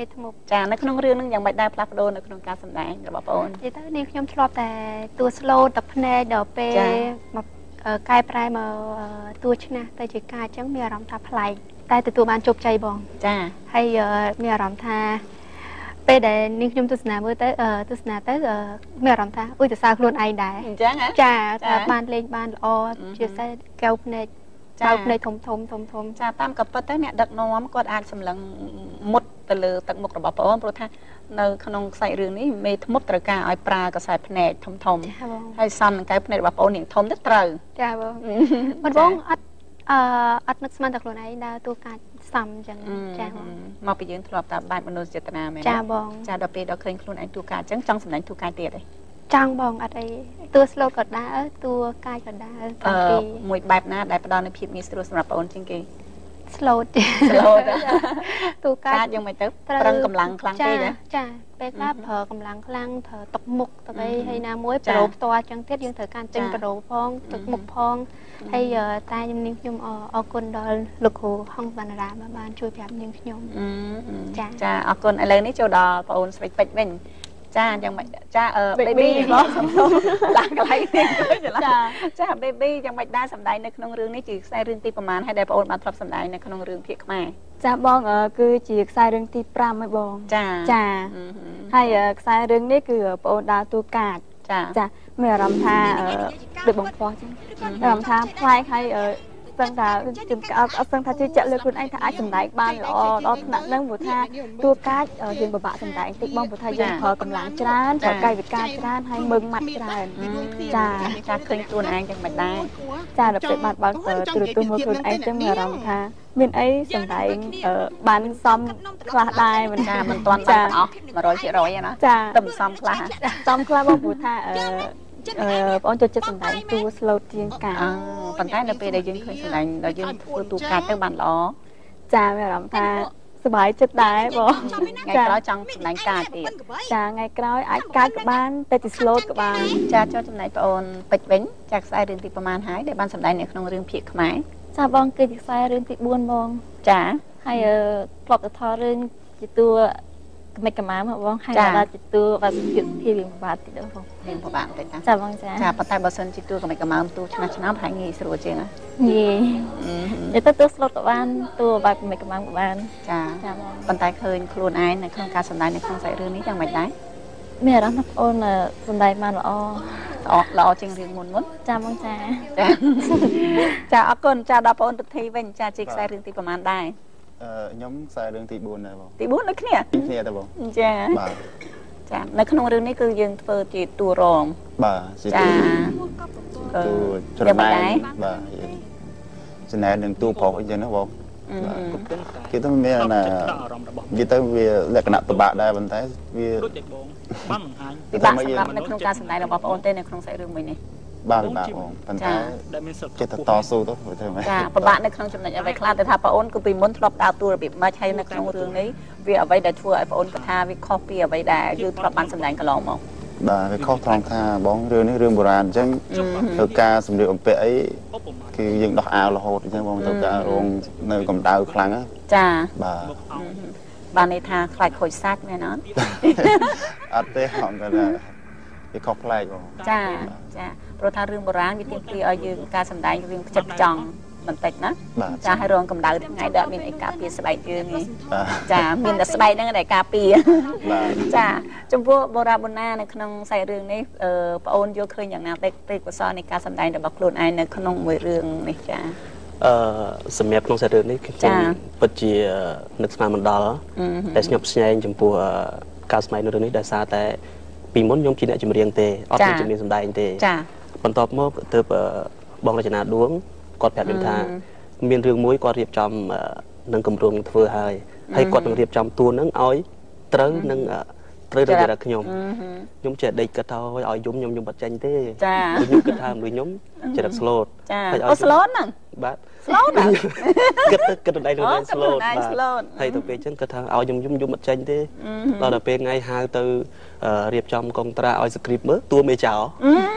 Speaker 1: cha nó không riêng nóยังไม่ได้พลัดโดนในក្នុងការសម្ដែងរបស់បង
Speaker 3: និយាយទៅនេះខ្ញុំធ្លាប់តែតួ slow តែភ្នែកដល់ពេលមកកែប្រែមកតួឆ្នះទៅជាការអញ្ចឹងមានអារម្មណ៍ថាប្លែកតែទទួលបានជោគជ័យបង
Speaker 1: ចា
Speaker 3: ហើយមានអារម្មណ៍ថាពេលដែលនាងខ្ញុំទស្សនាមើលទៅទស្សនាទៅមានអារម្មណ៍ថាអុយទៅសើខ្លួនឯងដែរ
Speaker 1: អញ្ចឹង
Speaker 3: ចាបានលេងបានល្អជាពិសេសកែវភ្នែកចៅភ្នែកធំ
Speaker 1: ចាតាមក៏ប៉ុតទៅអ្នកដឹកនាំគាត់អាចសម្លឹងមុតទៅលើទឹកមុខរបស់បងព្រោះថានៅក្នុងខ្សែរឿងនេះមេធ្មត់ត្រូវការឲ្យប្រើកសែភ្នែកធំហើយសន់កែវភ្នែករបស់បងនាងធំទៅត្រូវ
Speaker 3: ចាបងបងអត់នឹកស្មានតែខ្លួនឯងដើរតួកាចសំអញ្ចឹងចាបង
Speaker 1: មកពីយើងធ្លាប់តែបែបមនោសញ្ចេតនាមែន
Speaker 3: ចាបង
Speaker 1: ចាដល់ពេលដល់ឃើញខ្លួនឯងតួកាចអញ្ចឹងចង់សម្ដែងតួកាចទៀតទេ
Speaker 3: ចង់បងអត់អីតួ slow ក៏ដើរតួកាយក៏ដើរ
Speaker 1: មួយបែបណាដែលផ្ដល់នូវភាពងាយស្រួលសម្រាប់បងជាងគេ
Speaker 3: slow តួកាយ
Speaker 1: យើងមិនទៅប្រឹងកម្លាំងខ្លាំងពេក
Speaker 3: ចាពេលខ្លះប្រើកម្លាំងខ្លាំងប្រើទឹកមុខទៅអីហើយណាមួយប្រូផ្ទាល់អញ្ចឹងទៀតយើងត្រូវការចេញប្រូផងទឹកមុខផងហើយតែខ្ញុំនាងខ្ញុំអរគុណដល់លោកគ្រូហងបណ្ណារាបានជួយប្រាប់នាងខ្ញុំ
Speaker 1: ចាអរគុណឥឡូវនេះចូលដល់បងអូនស្រីពេជ្រវិញចាយ៉ាងម៉េចចា baby បងសំទោសឡើងកន្លែងនេះចា baby យ៉ាងម៉េចដែរសម្ដែងនៅក្នុងរឿងនេះជាខ្សែរឿងទីប្រហែលហើយដែលបងអូនបានធ្លាប់សម្ដែងនៅក្នុងរឿងភាគខ្មែរ
Speaker 6: ចាបងគឺជាខ្សែរឿងទី5ហើយបងចាហើយខ្សែរឿងនេះគឺបងអូនដើរតួកាចចាមានអារម្មណ៍ថាដូចបងប្អូនចឹងអារម្មណ៍ថាប្លែកហើយសឹងថាជំនឿអត់សឹងថាជឿជាក់លើខ្លួនឯងថាអាចសម្ដែងបានល្អដល់ថ្នាក់ហ្នឹងព្រោះថាតួកាចយើងពិបាកសម្ដែងតិចបងព្រោះថាយើងប្រើកម្លាំងច្រើនប្រើកាយវិការច្រើនហើយមើងម៉ាត់ច្រើន
Speaker 1: ចាឃើញខ្លួនឯងចឹងមិនដែរ
Speaker 6: ចាដល់ពេលបានបើកទូរទស្សន៍មើលខ្លួនឯងចឹងមានអារម្មណ៍ថាមានអីសម្ដែងបានសមខ្លះដែរ
Speaker 1: មិនចាមិនទាន់បានអស់ 100% ណាតែមិនសមខ្លះ
Speaker 6: សមខ្លះបងព្រោះថាបងអូនចូលចិត្តសម្ដែងតួ slow ជាងកា
Speaker 1: ប៉ុន្តែនៅពេលដែលយើងឃើញសម្ដែងដល់យើងធ្វើតួកាចទៅបានល្អ
Speaker 6: ចាមានអារម្មណ៍ថាសប្បាយចិត្តដែរបង
Speaker 1: ថ្ងៃក្រោយចង់សម្ដែងកាចទៀត
Speaker 6: ចាថ្ងៃក្រោយអាចកាចក៏បានតែទី slow ក៏បាន
Speaker 1: ចាចូលចំណែកបងអូនពេជ្រវិញចាខ្សែរឿងទីប្រហែលហើយដែលបានសម្ដែងនៅក្នុងរឿងភាគខ្មែរ
Speaker 6: ចាបងគឺជាខ្សែរឿងទី4បង
Speaker 1: ចា
Speaker 6: ហើយធ្លាប់ទៅថតរឿងជាតួក្មេកម៉ាមកបងហើយដល់ជាតួបាត់ភាពវាពិបាកតិចដល់បង
Speaker 1: មានពិបាកតិចណា
Speaker 6: ចាបងចា
Speaker 1: ប៉ុន្តែបើសិនជាតួក្មេកម៉ាតួឆ្នះឆ្នោមប្រហែលងាយស្រួលជាងណា
Speaker 6: ងាយទៅតួស្លុតក៏បានតួបែបក្មេកម៉ាក៏បាន
Speaker 1: ចាបងប៉ុន្តែឃើញខ្លួនឯងនៅក្នុងការសម្ដែងនៅក្នុងខ្សែរឿងនេះយ៉ាងម៉េចដែរ
Speaker 6: មានអារម្មណ៍ថាបងអូនសម្ដែងបាន
Speaker 1: ល្អជាងរឿងមុន
Speaker 6: ចាបងចា
Speaker 1: ចាអរគុណចាដល់បងអូនទិដ្ឋីវិញចាជាខ្សែរឿងទីប្រហែលដែរ
Speaker 7: ខ្ញុំខ្សែរឿងទី4ដែរបង
Speaker 1: ទី4ដូចគ្នា
Speaker 7: គ្នាទេបង
Speaker 1: ចាបាទចានៅក្នុងរឿងនេះគឺយើងធ្វើជាតួរង
Speaker 7: បាទចាតួច្រណែនបាទច្រណែននឹងតួប្រុសអីចឹងណាបងគេទៅមានណានិយាយទៅវាលក្ខណៈពិបាកដែរប៉ុន្តែវា
Speaker 1: បានបង្ហាញពិបាកសម្រាប់នៅក្នុងការសម្ដែងរបស់បងអូនទេនៅក្នុងខ្សែរឿងមួយនេះ
Speaker 7: បាទបងប៉ុន្តែចិត្តតស៊ូទៅធ្វើម៉េច
Speaker 1: ចាពិបាកនៅក្នុងចំណុចអ្វីខ្លះតែថាបងអូនគឺពីមុនធ្លាប់ដើរតួរបៀបម៉េចហើយនៅក្នុងរឿងនេះវាអ្វីដែលធ្វើឲ្យបងអូនគាត់ថាវាខុសពីអ្វីដែលយើងធ្លាប់បានសម្ដែងកន្លងមក
Speaker 7: បាទវាខុសត្រង់ថាបងរឿងនេះរឿងបុរាណអញ្ចឹងធ្វើការសម្លៀកបំពាក់អីគឺយើងដោះអាវរហូតអញ្ចឹងបងទៅការរងនៅកម្ដៅខ្លាំង
Speaker 1: ចា
Speaker 7: បាទ
Speaker 1: បានន័យថាខ្លាចខូចសាច់មែនអត់
Speaker 7: អត់ទេហងតែវាខុសប្លែកបង
Speaker 1: ចាព្រោះថារឿងបុរាណវាទាមទារឲ្យយើងការសម្ដែងរឿងផ្ចិតផ្ចង់បន្តិចណាចាឲ្យរងកម្ដៅថ្ងៃដែលអត់មានអីការពារស្បែកយើងទេចាមានតែស្បែកហ្នឹងដែលការពារចាចំពោះបរាបុណានៅក្នុងខ្សែរឿងនេះបងអូនយល់ឃើញយ៉ាងណាទេកសលនៃការសម្ដែងរបស់ខ្លួនឯងនៅក្នុងមួយរឿងនេះចា
Speaker 4: សម្រាប់ក្នុងខ្សែរឿងនេះខ្ញុំពិតជានឹកស្មានមិនដល់តែស្ញប់ស្ញែងចំពោះការសម្ដែងនៅរឿងនេះដោយសារតែពីមុនខ្ញុំជាអ្នកចម្រៀងទេអត់មានជំនាញសម្ដែងទេបន្ទាប់មកទើបបងរចនាដួងគាត់ប្រាប់ខ្ញុំថាមានរឿងមួយគាត់រៀបចំនឹងគម្រោងធ្វើហើយគាត់នឹងរៀបចំតួនឹងឲ្យត្រូវនឹងត្រូវទៅរកខ្ញុំចេះដេកគិតថាឲ្យយំខ្ញុំបាត់ចាញ់ទេខ្ញុំគិតថាមនុស្សខ្ញុំចរិតស្លូត
Speaker 1: អូស្លូតហ្នឹង
Speaker 4: បាទ
Speaker 1: ស្លូត
Speaker 4: គិតទៅដៃខ្លួនឯងស្លូតហើយទៅពេលអញ្ចឹងគិតថាឲ្យខ្ញុំបាត់ចាញ់ទេដល់ពេលថ្ងៃហៅទៅរៀបចំកុងត្រាឲ្យស្គ្រីបមើលតួមេចោ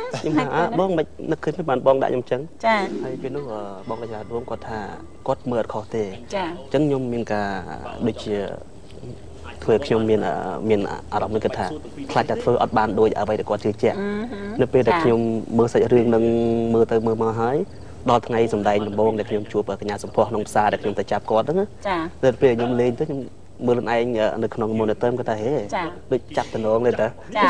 Speaker 4: ខ្ញុំថាបងមិននឹកឃើញបានបងដាក់ខ្ញុំចឹង
Speaker 1: ចា
Speaker 4: ហើយពេលនោះបងកាច់ដួងគាត់ថាគាត់មើលអត់ខុសទេ
Speaker 1: ចា
Speaker 4: អញ្ចឹងខ្ញុំមានការដូចជាធ្វើខ្ញុំមានអារម្មណ៍គាត់ថាខ្លាចតែធ្វើអត់បានដូចអ្វីដែលគាត់ជឿជាក់នៅពេលដែលខ្ញុំមើលសាច់រឿងនឹងមើលទៅមើលមកហើយដល់ថ្ងៃសម្ដែងដំបូងដែលខ្ញុំជួបកញ្ញាសម្ផស្សក្នុងផ្សារដែលខ្ញុំទៅចាប់គាត់ហ្នឹងចាទៅពេលខ្ញុំលេងទៅខ្ញុំមើលខ្លួនឯងនៅក្នុង monitor គាត់ថាហេដូចចាប់តំណងទេតាចា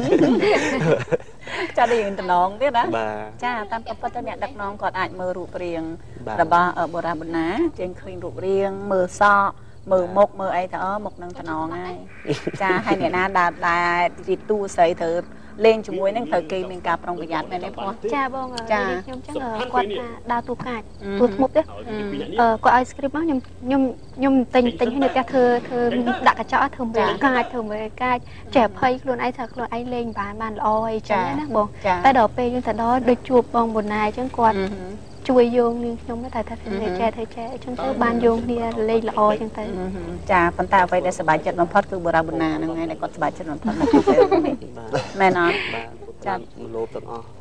Speaker 4: ចាដូចយើងតំណងទៀតណាចាតាមពិតទៅអ្នកដឹកនាំគាត់អាចមើលរូបរាងរបស់បុរាណបណ្ណាចេញឃើញរូបរាងមើលសក់មើលមុខមើលអីទៅមុខនឹងតំណងហើយចាហើយអ្នកណាដែលជីទូស្រីត្រូវលេងជាមួយនឹងត្រូវគេមានការប្រុងប្រយ័ត្នមែនទេបងចាបងខ្ញុំចឹងគាត់ថាដើរទូកាចទូធ្មប់ទេគាត់ឲ្យ script មកខ្ញុំទិញឲ្យនៅផ្ទះធ្វើដាក់កញ្ចក់ធ្វើមើលកាចចេះភ័យខ្លួនឯងថាខ្លួនឯងលេងបានល្អអីចឹងណាបងតែដល់ពេលយើងទៅដល់ដូចជួបបងប៊ុនណាអញ្ចឹងគាត់ជួយយោងនាងខ្ញុំតែថាធ្វើចេះអញ្ចឹងទៅបានយោងគ្នាលេងល្អអញ្ចឹងទៅចាប៉ុន្តែអ្វីដែលសប្បាយចិត្តបំផុតគឺបុរាណប៊ុនណាហ្នឹងហើយដែលគាត់សប្បាយចិត្តបំផុតនៅក្នុងរឿងនេះមែនអត់ចាលោបទាំងអស់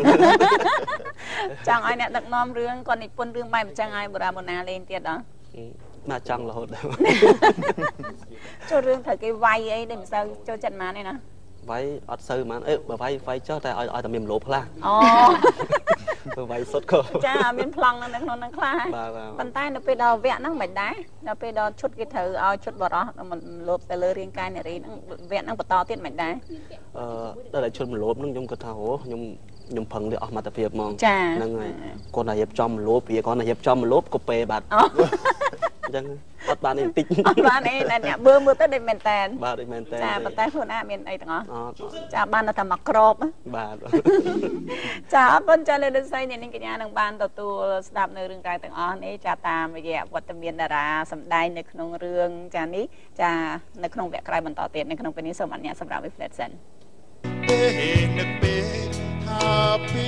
Speaker 4: ចង់ឲ្យអ្នកដឹកនាំរឿងគាត់និពន្ធរឿងបែបអញ្ចឹងឲ្យបុរាណប៊ុនណាលេងទៀតអត់ណាចង់រហូតដែរចូលរឿងត្រូវគេវាយអីដូចមិនសូវចូលចិត្តប៉ុន្មានទេណាវាយអត់សូវប៉ុន្មានបើវាយចុះតែឲ្យតែមានមលោបខ្លះអូវាយសុតក៏ចាមានប្លង់នៅក្នុងហ្នឹងខ្លះប៉ុន្តែនៅពេលដល់វគ្គហ្នឹងមិនដែរដល់ពេលដល់ឈុតគេត្រូវឲ្យឈុតបរោះមលោបទៅលើរាងកាយនារីហ្នឹងវគ្គហ្នឹងបន្តទៀតមិនដែរដល់តែឈុតមលោបហ្នឹងខ្ញុំគិតថាអូខ្ញុំផឹងទៅអស់សមត្ថភាពហ្មងហ្នឹងហើយគាត់តែរៀបចំមលោបវាគាត់តែរៀបចំមលោបក៏ពេបាត់អញ្ចឹងអត់បានអីបន្តិចអត់បានអីតែអ្នកមើលទៅដូចមែនតែនបាទដូចមែនតែនចាប៉ុន្តែខ្លួនអាមានអីទាំងអស់ចាបានតែមកក្របបាទចាអរគុណចាលោកលោកស្រីអ្នកនាងកញ្ញានឹងបានទទួលស្ដាប់នៅរឿងរ៉ាវទាំងអស់នេះចាតាមរយៈវត្តមានតារាសម្ដែងនៅក្នុងរឿងចានេះចានៅក្នុងវគ្គក្រោយបន្តទៀតនៅក្នុងពេលនេះសូមអនុញ្ញាតសម្រាប់ Reflex សិននឹកពេលថាពី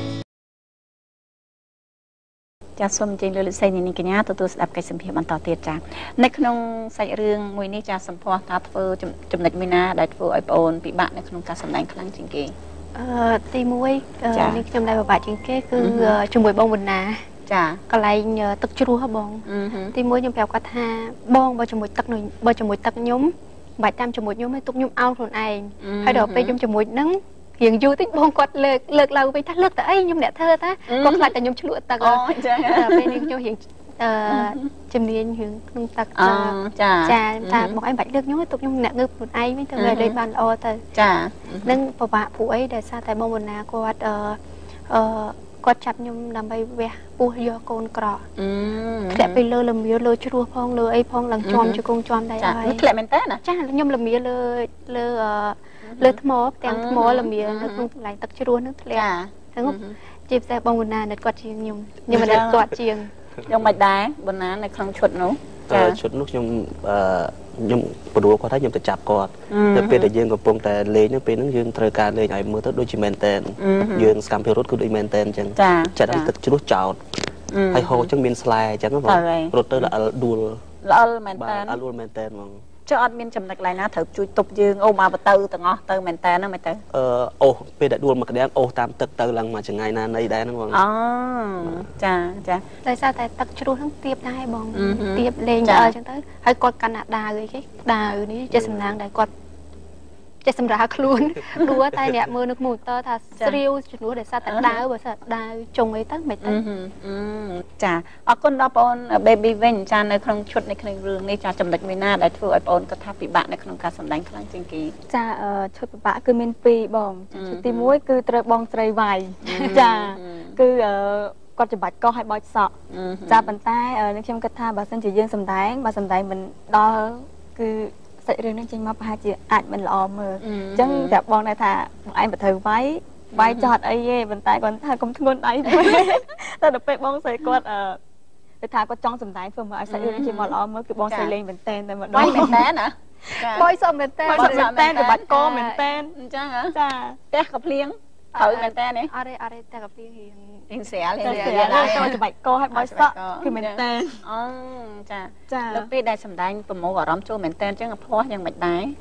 Speaker 4: ចាសូមអញ្ជើញលោកលោកស្រីនាងកញ្ញាទទួលស្ដាប់កិច្ចសម្ភាសន៍បន្តទៀតចានៅក្នុងសាច់រឿងមួយនេះចាសម្ផស្សថាធ្វើចំណុចមួយណាដែលធ្វើឲ្យបងអូនពិបាកនៅក្នុងការសម្ដែងខ្លាំងជាងគេទី1នេះខ្ញុំដែលពិបាកជាងគេគឺជាមួយបងវណ្ណាចាកន្លែងទឹកជ្រោះបងទី1ខ្ញុំប្រាប់គាត់ថាបងបើជាមួយទឹកខ្ញុំមិនបាច់តាមជាមួយខ្ញុំទេទុកខ្ញុំអោនខ្លួនឯងហើយដល់ពេលខ្ញុំជាមួយនឹងរៀងយូរតិចបងគាត់លើកឡើងវិញថាលើកទៅអីខ្ញុំអ្នកធ្វើតាគាត់ខ្លាចតែខ្ញុំឆ្លក់ទឹកអូអញ្ចឹងពេលនេះខ្ញុំរៀងជំនាញរឿងក្នុងទឹកចាថាបងឯងបាច់លើកខ្ញុំទុកខ្ញុំអ្នកងើបខ្លួនឯងវិញទៅលេងបានល្អទៅចានឹងពិបាកព្រោះអីដែលសារតែបងវណ្ណាគាត់គាត់ចាប់ខ្ញុំដើម្បីវះពោះយកកូនក្រក់ធ្លាក់ពីលើលមៀលើជ្រោះផងលើអីផងឡើងជាប់ជង្គង់ជាប់ដែរហើយធ្លាក់មែនតើណាចាខ្ញុំលមៀលើថ្មផ្ទាំងថ្មលមៀនៅក្នុងកន្លែងទឹកជ្រោះនឹងធ្លាក់ហ្នឹងជាពិសេសបងវណ្ណានៅគាត់ជាងខ្ញុំមិនដឹងគាត់ជាងខ្ញុំមិនដែរវណ្ណានៅក្នុងឈុតនោះចាឈុតនោះខ្ញុំព្រោះគាត់ថាខ្ញុំទៅចាប់គាត់នៅពេលដែលយើងកំពុងតែលេងពេលហ្នឹងយើងត្រូវការលេងឲ្យមើលទៅដូចជាមែនតែនយើងសកម្មភាពរត់គឺដូចមែនតែនអញ្ចឹងចាត់ទឹកជ្រោះចោតហើយហូរអញ្ចឹងមានស្លែអញ្ចឹងបងរត់ទៅល្អិលដួលមែនតែនល្អិលមែនតែនហ្មងចុះអត់មានចំណុចឡើយណាត្រូវជួយទប់យើងអូមកទៅទាំងអស់ទៅមែនតើហ្នឹងមែនតើអូសពេលដែលដួលមកក្តាំងអូសតាមទឹកទៅឡើងមកចង្ងាយណានៃដែរហ្នឹងបងអូចាដោយសារតែទឹកជ្រោះហ្នឹងទៀបដែរបងទៀបលេងដល់អញ្ចឹងទៅហើយគាត់កាន់ណាដាវអីគេដាវនេះជាសំណាងដែលគាត់ចេះសម្រាប់ខ្លួនដួលតែអ្នកមើលនៅក្នុងម៉ូទ័រថាស្រាវជំនួសដោយសារតែដាវបើសិនដាវចុងអីទៅមិនទៅចាអរគុណដល់បងអូន baby វិញចានៅក្នុងឈុតនៅក្នុងរឿងនេះចាចំណុចមួយណាដែលធ្វើឲ្យបងអូនគាត់ថាពិបាកនៅក្នុងការសម្ដែងខ្លាំងជាងគេចាឈុតពិបាកគឺមាន2បងឈុតទី1គឺត្រូវបងស្រីវាយចាគឺគាត់ច្បាច់កោះឲ្យបោចសក់ចាប៉ុន្តែនេះខ្ញុំគិតថាបើសិនជាយើងសម្ដែងមិនដល់គឺសាច់រឿងនេះចេញមកប្រហែលជាអាចមិនល្អមើលអញ្ចឹងតែបងដែរថាបងឯងបើត្រូវវាយចោតអីទេប៉ុន្តែគាត់ថាកុំធ្ងន់ដៃពេកតែដល់ពេលបងស្រីគាត់ទៅថាគាត់ចង់សម្ដែងធ្វើមកឲ្យសាច់រឿងនេះចេញមកល្អមើលគឺបងស្រីលេងមែនតែនតែម្ដងមែនតែនណាបយសក់មែនតែនច្បាច់កមែនតែនអញ្ចឹងហ៎ចាផ្ទះកាភ្លៀងត្រូវមែនតែនទេអត់ទេតែកាភ្លៀងរៀងស្រាលហើយចូលច្បាច់កឲ្យបោចសក់គឺមែនតែនអូចាលើពេលដែលសម្ដែងប្រមូលអារម្មណ៍ចូលមែនតែនអញ្ចឹងអភ័សយ៉ាងមិនដែរ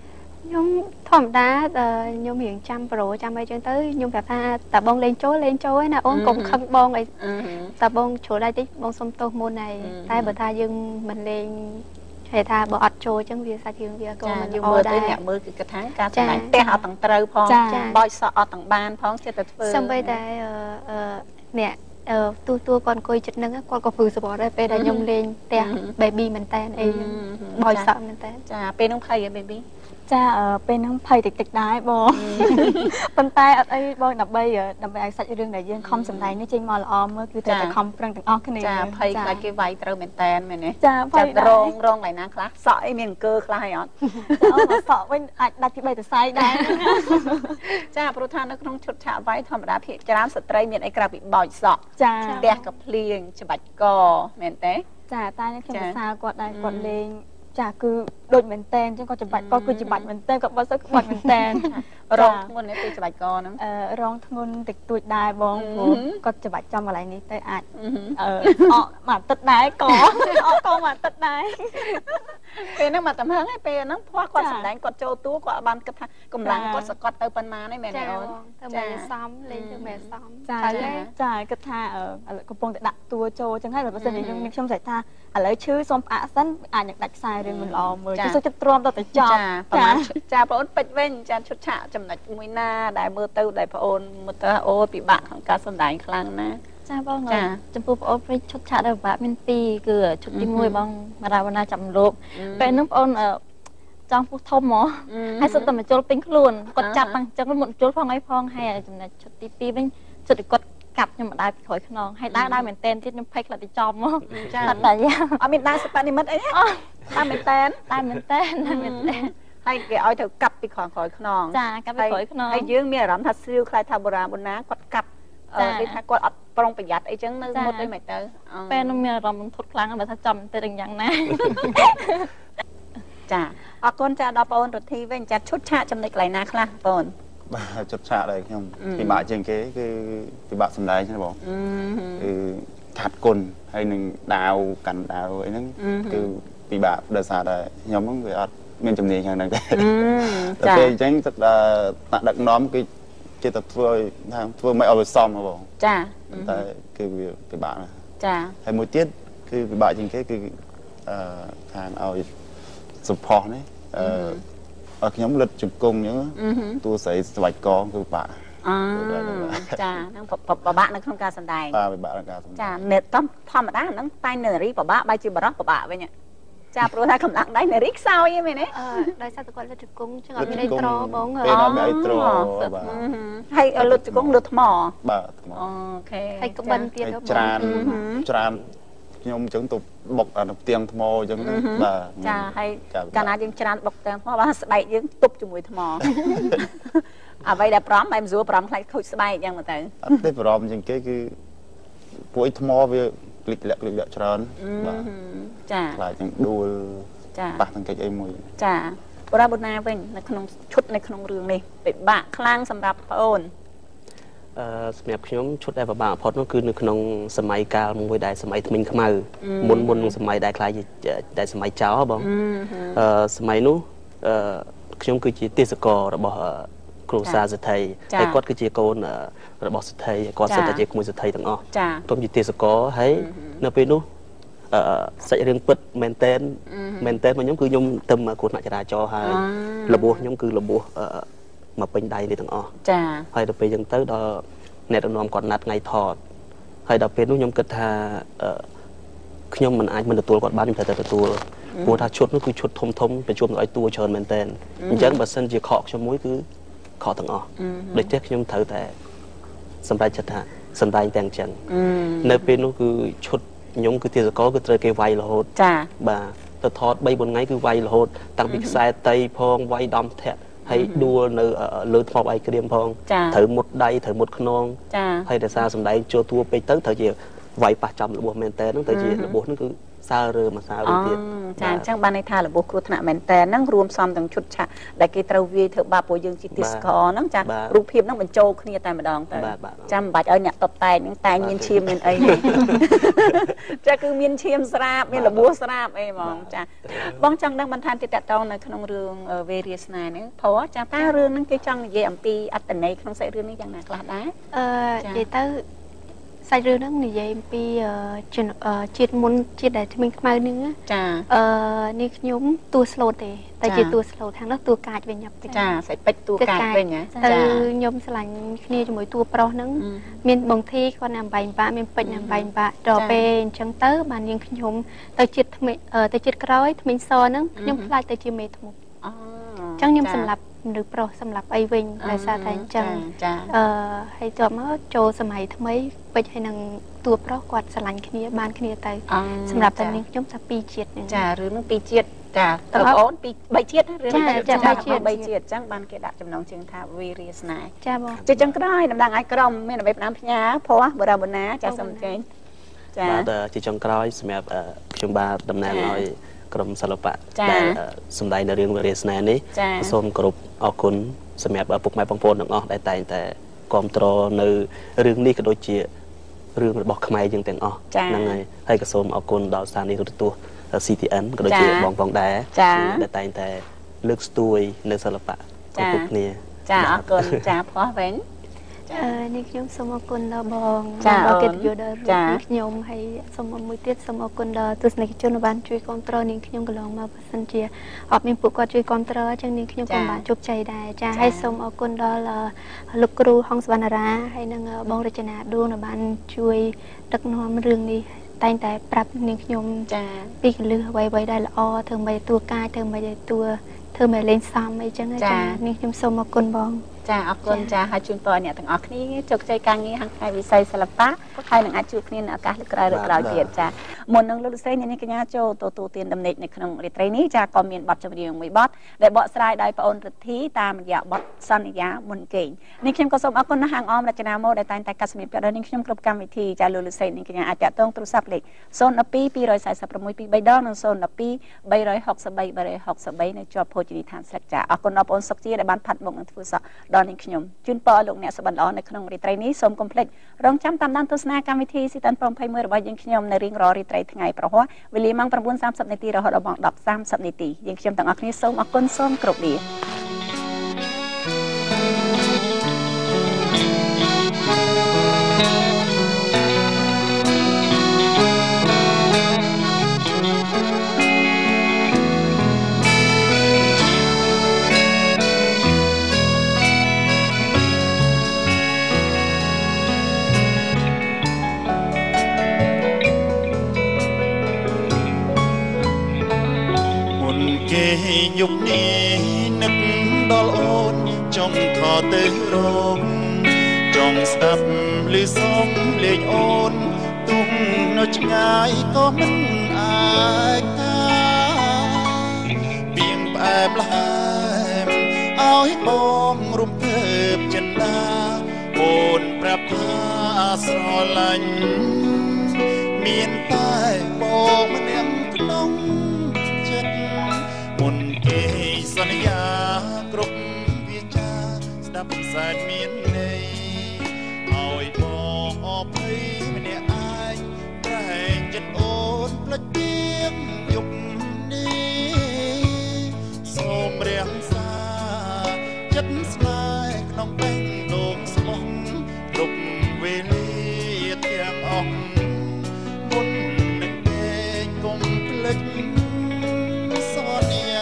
Speaker 3: ខ្ញុំធម្មតាខ្ញុំរៀងចាំប្រូចាំអីចឹងទៅខ្ញុំប្រាប់ថាតាបងលេងចូលឯណាអូនកុំខឹងបងអីតាបងជ្រុលដៃតិចបងសុំទោសមុនហើយតែបើថាយើងមិនលេងហេតុថាបើអត់ចូលចឹងវាសាច់រឿងវាក៏មិនយើងមើលទៅអ្នកមើលគឺគិតថាការសម្ដែងផ្ទះអត់ទាំងត្រូវផងបោចសក់អត់ទាំងបានផងចិត្តតែធ្វើសំបីតែអ្នកទូគាត់អង្គុយចិត្តនឹងគាត់ក៏ព្រឺសបដែរពេលដែលខ្ញុំលេងផ្ទះ baby មែនតើអីបោចសក់មែនតើចាពេលនោះភ័យហ៎ baby
Speaker 6: ចាពេលហ្នឹងភ័យតិចដែរបងប៉ុន្តែអត់អីបងដើម្បីឲ្យសាច់រឿងដែលយើងខំសម្ដែងនេះចេញមកល្អមើលគឺត្រូវតែខំប្រឹងទាំងអស់គ្នា
Speaker 1: ចាភ័យខ្លាចគេវាយត្រូវមែនតើមែនទេ
Speaker 6: ចាភ័យ
Speaker 1: រងឡើយណាខ្លះសក់អីមានអង្គើខ្លះហើយអត់
Speaker 6: អូសក់វិញអាចដាច់ពី3សរសៃដែរ
Speaker 1: ចាព្រោះថានៅក្នុងឈុតឆាកវាយធម្មតាភាគច្រើនស្ត្រីមានអីក្រៅពីបោចសក់
Speaker 6: ចា
Speaker 1: ផ្ទះកភ្លៀងច្បាច់កមែនទេ
Speaker 6: ចាតែខ្ញុំសរសើរគាត់ដែរគាត់លេងចាគឺដូចមែនតែនអញ្ចឹងគាត់ច្បាច់គាត់គឺច្បាច់មែនតែនគាត់បោះសឹកក្បាច់មែនតែន
Speaker 1: រងធ្ងន់ពេលច្បាច់កហ្នឹង
Speaker 6: រងធ្ងន់តិចតួចដែរបងព្រោះគាត់ច្បាច់ចំកន្លែងនេះទៅអាចអកមួយអាទិត្យដែរកមួយអាទិត្យដែរ
Speaker 1: ពេលហ្នឹងមកតំហឹងឯពេលហ្នឹងផ្ោះគាត់សម្ដែងគាត់ចូលតួគាត់បានគិតថាកម្លាំងគាត់សកត់ទៅប៉ុន្មានឯមែនទេអូន
Speaker 3: ទៅមែនសំលេងទៅមែនសំ
Speaker 6: ចាគិតថាកំពុងតែដាក់តួចូលអញ្ចឹងហើយបើសិនជាខ្ញុំស្រែកថាឥឡូវឈឺសុំផ្អាកសិនអាចនឹងដាច់ខ្សែរឿងមិនល្អមើលគឺសុខចិត្តទ្រាំដល់តែចប់
Speaker 1: ចាបងអូនពេចវិញចាឈុតឆាកចំណុចមួយណាដែលមើលទៅដែលបងអូនមើលទៅអូពិបាកក្នុងការសម្ដែងខ្លាំងណា
Speaker 6: ចាបងចំពោះបងអូនព្រៃឈុតឆាកដែលពិបាកមាន2គឺឈុតទី1បងមារាវណ្ណាចាំលោកពេលហ្នឹងបងអូនចង់ពុះធំហ្មងហើយសុទ្ធតែមកជុលពេញខ្លួនគាត់ចាប់ហ្នឹងអញ្ចឹងមុនជុលផងអីផងហើយចំណុចឈុតទី2វិញជុតគាត់កាប់ខ្ញុំមកដើរពីក្រោយខ្នងហើយដើរមែនតែនទៀតខ្ញុំភ័យខ្លាចទៅចំមក
Speaker 1: ចាអត់តែអត់មានដើរសិប្បនិមិត្តអីទេដើរមែនតែនហើយគេឲ្យទៅកាប់ពីក្រោយខ្នង
Speaker 6: ចាកាប់ពីក្រោយខ្នង
Speaker 1: ហើយយើងមានអារម្មណ៍ថាស្រីវខ្លាចថាបុរាណបុណាគាត់កាប់គេថាគាត់អត់ប្រុងប្រយ័ត្នអីចឹងនៅមុតអីមិនទៅ
Speaker 6: ពេលនោះមានអារម្មណ៍ធុតខ្លាំងបើថាចំទៅយ៉ាងណា
Speaker 1: ចាអរគុណចាដល់បងអូនរទ្ធីវិញចាឈុតឆាកចំណុចកន្លែងណាខ្លះបងអូន
Speaker 7: បាទជុតឆាកដែរខ្ញុំពិបាកជាងគេគឺពិបាកសម្ដែងណាបងគឺខាត់គុណហើយនឹងដាវកាន់ដាវអីហ្នឹងគឺពិបាកដោយសារតែខ្ញុំហ្នឹងវាអត់មានជំនាញយ៉ាងហ្នឹងទេតែពេលអញ្ចឹងទឹកដឹកនាំគឺចិត្តតែធ្វើមិនឲ្យវាសមហ៎បង
Speaker 1: ចា
Speaker 7: តែគឺវាពិបាកណា
Speaker 1: ចា
Speaker 7: ហើយមួយទៀតគឺពិបាកជាងគេគឺខាងឲ្យសុផុសនេះឲ្យខ្ញុំលិតជង្គង់អញ្ចឹងតួស្រីស្វាច់កងគឺបាក់
Speaker 1: ចាហ្នឹងពិបាកនៅក្នុងការសម្ដែង
Speaker 7: បាទពិបាកក្នុងការសម្ដែង
Speaker 1: ចានេតធម្មតាហ្នឹងតែនារីពិបាកបែរជាបរោះពិបាកវិញចាព្រោះថាកម្លាំងដៃនារីខ្សោយហ្នឹងមែនទេ
Speaker 3: ដោយសារតែគាត់លិតជង្គង់ចឹងអត់មានអីត្របង
Speaker 7: ពេលអត់មានអីត្របាទ
Speaker 1: ហើយលិតជង្គង់លើថ្ម
Speaker 7: បាទថ្ម
Speaker 1: អូខេ
Speaker 3: ហើយក្បិនទៀត
Speaker 7: ច្រើនខ្ញុំអញ្ចឹងទៅបុកអាផ្ទៀងថ្មអញ្ចឹងបាទ
Speaker 1: ចាហើយកាលណាយើងច្រើនបុកផ្ទៀងថ្មបាទស្បែកយើងទប់ជាមួយថ្មអ្វីដែលប្រំបែបស្រួលប្រំខ្លាចខូចស្បែកអញ្ចឹងមកទៅ
Speaker 7: អត់ទេប្រំជាងគេគឺពួកឯថ្មវាក្លិចលាក់ច្រើន
Speaker 1: បាទចា
Speaker 7: ខ្លាចទាំងដួល
Speaker 1: ចា
Speaker 7: ប៉ះទាំងកិច្ចអីមួយ
Speaker 1: ចាបុរាណបុណាវិញនៅក្នុងឈុតនៅក្នុងរឿងនេះពិបាកខ្លាំងសម្រាប់បងអូន
Speaker 4: សម្រាប់ខ្ញុំឈុតដែលពិបាកបំផុតនោះគឺនៅក្នុងសម័យកាលមួយដែលសម័យថ្មិញខ្មៅមុននឹងសម័យដែលខ្លាយដែលសម័យចៅបងសម័យនោះខ្ញុំគឺជាទេសកលរបស់គ្រូសាសេដ្ឋីហើយគាត់គឺជាកូនរបស់សេដ្ឋីគាត់សិតតែជាក្មួយសេដ្ឋីទាំងអស់ខ្ញុំជាទេសកលហើយនៅពេលនោះសាច់រឿងពិតមែនតែនមកខ្ញុំគឺខ្ញុំទៅមកគ្រោះថ្នាក់ចរាចរណ៍ហើយរបួសខ្ញុំគឺរបួសមកពេញដៃនេះទាំងអស់
Speaker 1: ចា
Speaker 4: ហើយដល់ពេលអញ្ចឹងទៅដល់អ្នកដឹកនាំគាត់ណាត់ថ្ងៃថតហើយដល់ពេលនោះខ្ញុំគិតថាខ្ញុំមិនអាចមិនទទួលគាត់បានខ្ញុំត្រូវតែទទួលព្រោះថាឈុតនោះគឺឈុតធំប្រជុំឲ្យតួច្រើនមែនតែនអញ្ចឹងបើសិនជាខកខ្ញុំមួយគឺខកទាំងអស់ដូច្នេះខ្ញុំត្រូវតែសម្រេចចិត្តថាសម្ដែងទាំងអញ្ចឹងនៅពេលនោះគឺឈុតខ្ញុំគឺទេសកលគឺត្រូវគេវាយរហូត
Speaker 1: ចា
Speaker 4: បាទទៅថត3 4ថ្ងៃគឺវាយរហូតតាំងពីខ្សែតៃផងវាយដំធាក់ហើយដួលនៅលើថ្មបាយក្រៀមផងត្រូវមុតដៃត្រូវមុតខ្នងហើយដោយសារសម្ដែងចូលតួពេកទៅត្រូវជាវាយប៉ះចំរបួសមែនតើហ្នឹងទៅជារបួសហ្នឹងគឺសើរើមកសើរួចទៀត
Speaker 1: ចាអញ្ចឹងបានន័យថារបួសគ្រោះថ្នាក់មែនតើហ្នឹងរួមផ្សំទាំងឈុតឆាកដែលគេត្រូវវាយធ្វើបាបពួកយើងជាទីស្ករហ្នឹងចារូបភាពហ្នឹងបញ្ចូលគ្នាតែម្ដងទៅចាំមិនបាច់ឲ្យអ្នកតបតែងហ្នឹងតែងមានឈាមមានអីចាគឺមានឈាមស្រាបមានរបួសស្រាបអីហ្មងចាបងចង់ដឹងបន្ថែមទៀតតតងនៅក្នុងរឿងវេរាស្នេហ៍ហ្នឹងព្រោះចាតើរឿងហ្នឹងគេចង់និយាយអំពីអត្តន័យក្នុងសាច់រឿងនេះយ៉ាងណាខ្លះដែរ
Speaker 3: និយាយទៅសាច់រឿងហ្នឹងនិយាយអំពីជាតិមុនជាតិដែលថ្មីខ្មៅហ្នឹង
Speaker 1: ចា
Speaker 3: នេះខ្ញុំតួស្លូតទេតែជាតួស្លូតខាងនោះតួកាចវិញទៅ
Speaker 1: ចាសាច់ពេជ្រតួកាចវិញហ៎
Speaker 3: ទៅខ្ញុំឆ្លាញ់គ្នាជាមួយតួប្រុសហ្នឹងមានបងធីគាត់នៅអំបែងបាក់មានពេជ្រនៅអំបែងបាក់ដល់ពេលអញ្ចឹងទៅបាននាងខ្ញុំទៅជាតិថ្មីទៅជាតិក្រោយថ្មីសហ្នឹងខ្ញុំខ្លាចទៅជាមេធ្មប់អញ្ចឹងខ្ញុំសម្លាប់មនុស្សប្រុសសម្រាប់អីវិញដោយសារតែអញ្ចឹងហើយជាប់មកចូលសម័យថ្មីពេជ្រហើយនឹងតួប្រុសគាត់ស្រឡាញ់គ្នាបានគ្នាទៅសម្រាប់តែនាងខ្ញុំថា2ជាតិហ្នឹង
Speaker 1: ចារឿងហ្នឹង2ជាតិចាតើបងពី3ជាតិរឿង
Speaker 3: ចា3
Speaker 1: ជាតិអញ្ចឹងបានគេដាក់ចំណងជើងថាវីរាស្នេហ៍
Speaker 3: ចាបង
Speaker 1: ជាចឹងក្រោយដំណឹងឲ្យក្រុមមានអ្វីផ្ដាំផ្ញើព្រោះបរាបណាចាសូមចេញ
Speaker 4: ចាបាទជាចុងក្រោយសម្រាប់ខ្ញុំបាទតំណាងឲ្យក្រុមសិល្បៈដែលសម្ដែងនៅរឿងវីរាស្នេហ៍នេះសូមគោរពអរគុណសម្រាប់ពុកម៉ែបងប្អូនទាំងអស់ដែលតែងតែគ្រប់គ្រងនៅរឿងនេះក៏ដូចជារឿងរបស់ខ្មែរយើងទាំងអស់ហ្នឹងហើយក៏សូមអរគុណដល់ស្ថានីយ៍ទូរទស្សន៍ CTN ក៏ដូចជាបងផងដែរដែលតែងតែលើកស្ទួយនៅសិល្បៈគ្រប់គ្នា
Speaker 1: ចាអរគុណចាផោះវិញ
Speaker 3: នេះខ្ញុំសូមអរគុណដល់បងដល់កិត្តិយសដល់រូបខ្ញុំហើយសូមមួយទៀតសូមអរគុណដល់ទស្សនិកជនបានជួយគ្រប់គ្រងនាងខ្ញុំកន្លងមកបើសិនជាអត់មានពួកគាត់ជួយគ្រប់គ្រងអញ្ចឹងនាងខ្ញុំក៏បានជោគជ័យដែរចាហើយសូមអរគុណដល់លោកគ្រូហងសវណ្ណារាហើយនិងបងរចនាដួងដែលបានជួយដឹកនាំរឿងនេះតែងតែប្រាប់នាងខ្ញុំ
Speaker 1: ចា
Speaker 3: ពីកលឹះអ្វីៗដែលល្អធ្វើមិនតួកាយធ្វើមិនធ្វើមិនលេងសំអីចឹងចានាងខ្ញុំសូមអរគុណបង
Speaker 1: ចាអរគុណចាហើយជូនពរអ្នកទាំងអស់គ្នាជោគជ័យការងារខាងផ្នែកវិស័យសិល្បៈហើយនឹងអាចជួបគ្នានៅឱកាសលើកក្រោយទៀតចាមុននឹងលោកស្រីអ្នកនាងកញ្ញាចូលទទួលទានដំណេកនៅក្នុងរាត្រីនេះចាក៏មានបទចម្រៀងមួយបទដែលបកស្រាយដោយប្អូនរិទ្ធីតាមរយៈបទសន្យាមុនគេងនេះខ្ញុំក៏សូមអរគុណហាងអមរចនាម៉ូដែលតែងតែកាត់សម្ភារដល់នាងខ្ញុំគ្រប់កម្មវិធីចាលោកស្រីអ្នកនាងកញ្ញាអាចតាក់ទងទូរស័ព្ទលេខ012 246 2 3ដងនិង012 363 363នៅជាប់ភោជនីយដ្ឋានស្លឹកចាអរគុណដល់បងអូនសុកជាដែលបានផាត់មុខនឹងធ្វើសក់ដល់នាងខ្ញុំជូនពរលោកអ្នកសុបិនល្អនៅក្នុងរាត្រីនេះសូមកុំភ្លេចរងចាំតាមដានទស្សនាកម្មវិធីស៊ីតាន់21របស់យើងខ្ញុំនៅរៀងរាល់រាត្រីថ្ងៃប្រហ័សវេលាម៉ោង 9:30 នាទីរហូតដល់ម៉ោង 10:30 នាទីយើងខ្ញុំទាំងអស់គ្នាសូមអរគុណសូមគោរពលា
Speaker 8: ยุคนี้นึกดอลโอนจงขอเตือนรมจงสตับหรือสมเลียโอนตุ้งนอจง่ายก็มันอายตาเพียงแอบลายเอาให้บองรุมเทิบจันดาโอนปรับผ้าสอลันเมียนใต้บอกมันยังพนงสัญญาครบวิจาสดับสายมีนในเอาไอ้บอกออกไปไม่ได้อายแรงจนโอนประเดียมยุบนี้สมเรียงสาจัดสลายน้องเป็นโด่งสมองครบเวลีเทียมออกบนหนึ่งเองกลมพลึกสอน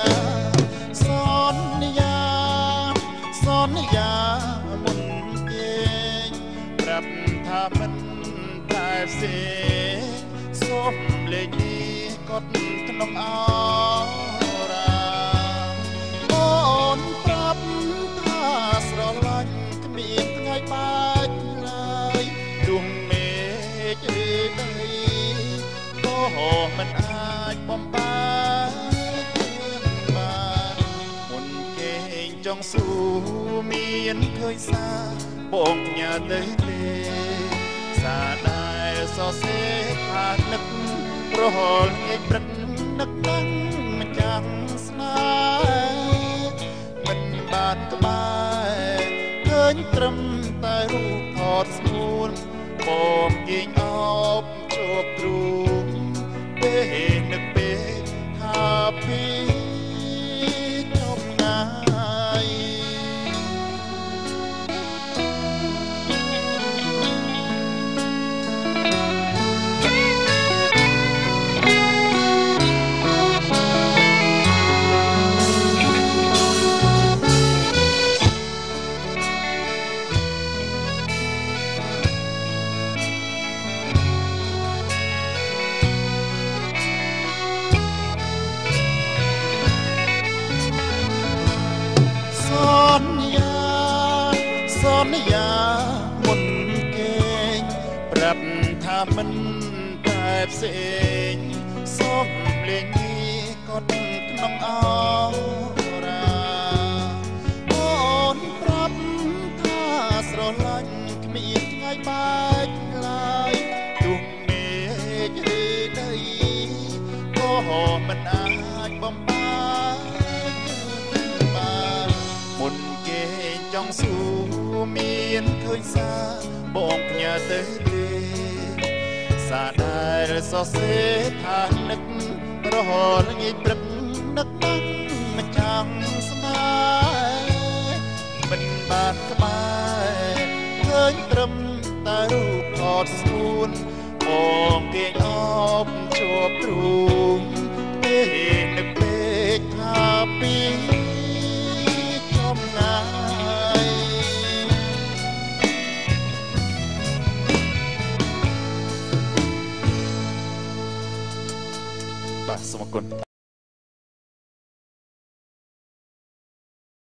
Speaker 8: นิยามุนเกงปรับทามันตายเสียส้มเลนีกดขนมอาราโอนปรับตาสระลันขมีไงไปเลยดวงเมฆเรื่อยก็มันอาจปมปาจงสู้มีนเคยซาบอกอย่าเตยเตสาได้សរសេរថានឹកប្រហល់ងាយព្រឹកនឹកដឹងមិនចាំស្នេហ៍មិនបានក្បែរឃើញត្រឹមតែរូបថតស្មួនបងគេងអបជួបទ្រូងពេលនឹកពេលថាពីចប់ណាយសន្យាមុនគេងប្រាប់ថាមិនតែផ្សេងសូមលេងកត់ក្នុងអរាអូនប្រាប់ថាស្រឡាញ់គ្មានថ្ងៃបែកឡើយទុំមេឃឬដីក៏មិនអាចបំបានបានមុនគេចង់ស៊ូមានឃើញសារបងផ្ញើទៅលេសារដែលសរសេរថានឹករហល់ងាយព្រឹកនឹកដឹងមិនចាំស្នេហ៍មិនបានក្បែរឃើញត្រឹមតែរូបថតស្មួនបងគេងអបជួបទ្រូងពេលនឹកពេកថាពីចំណាយបាទសូមអរគុណ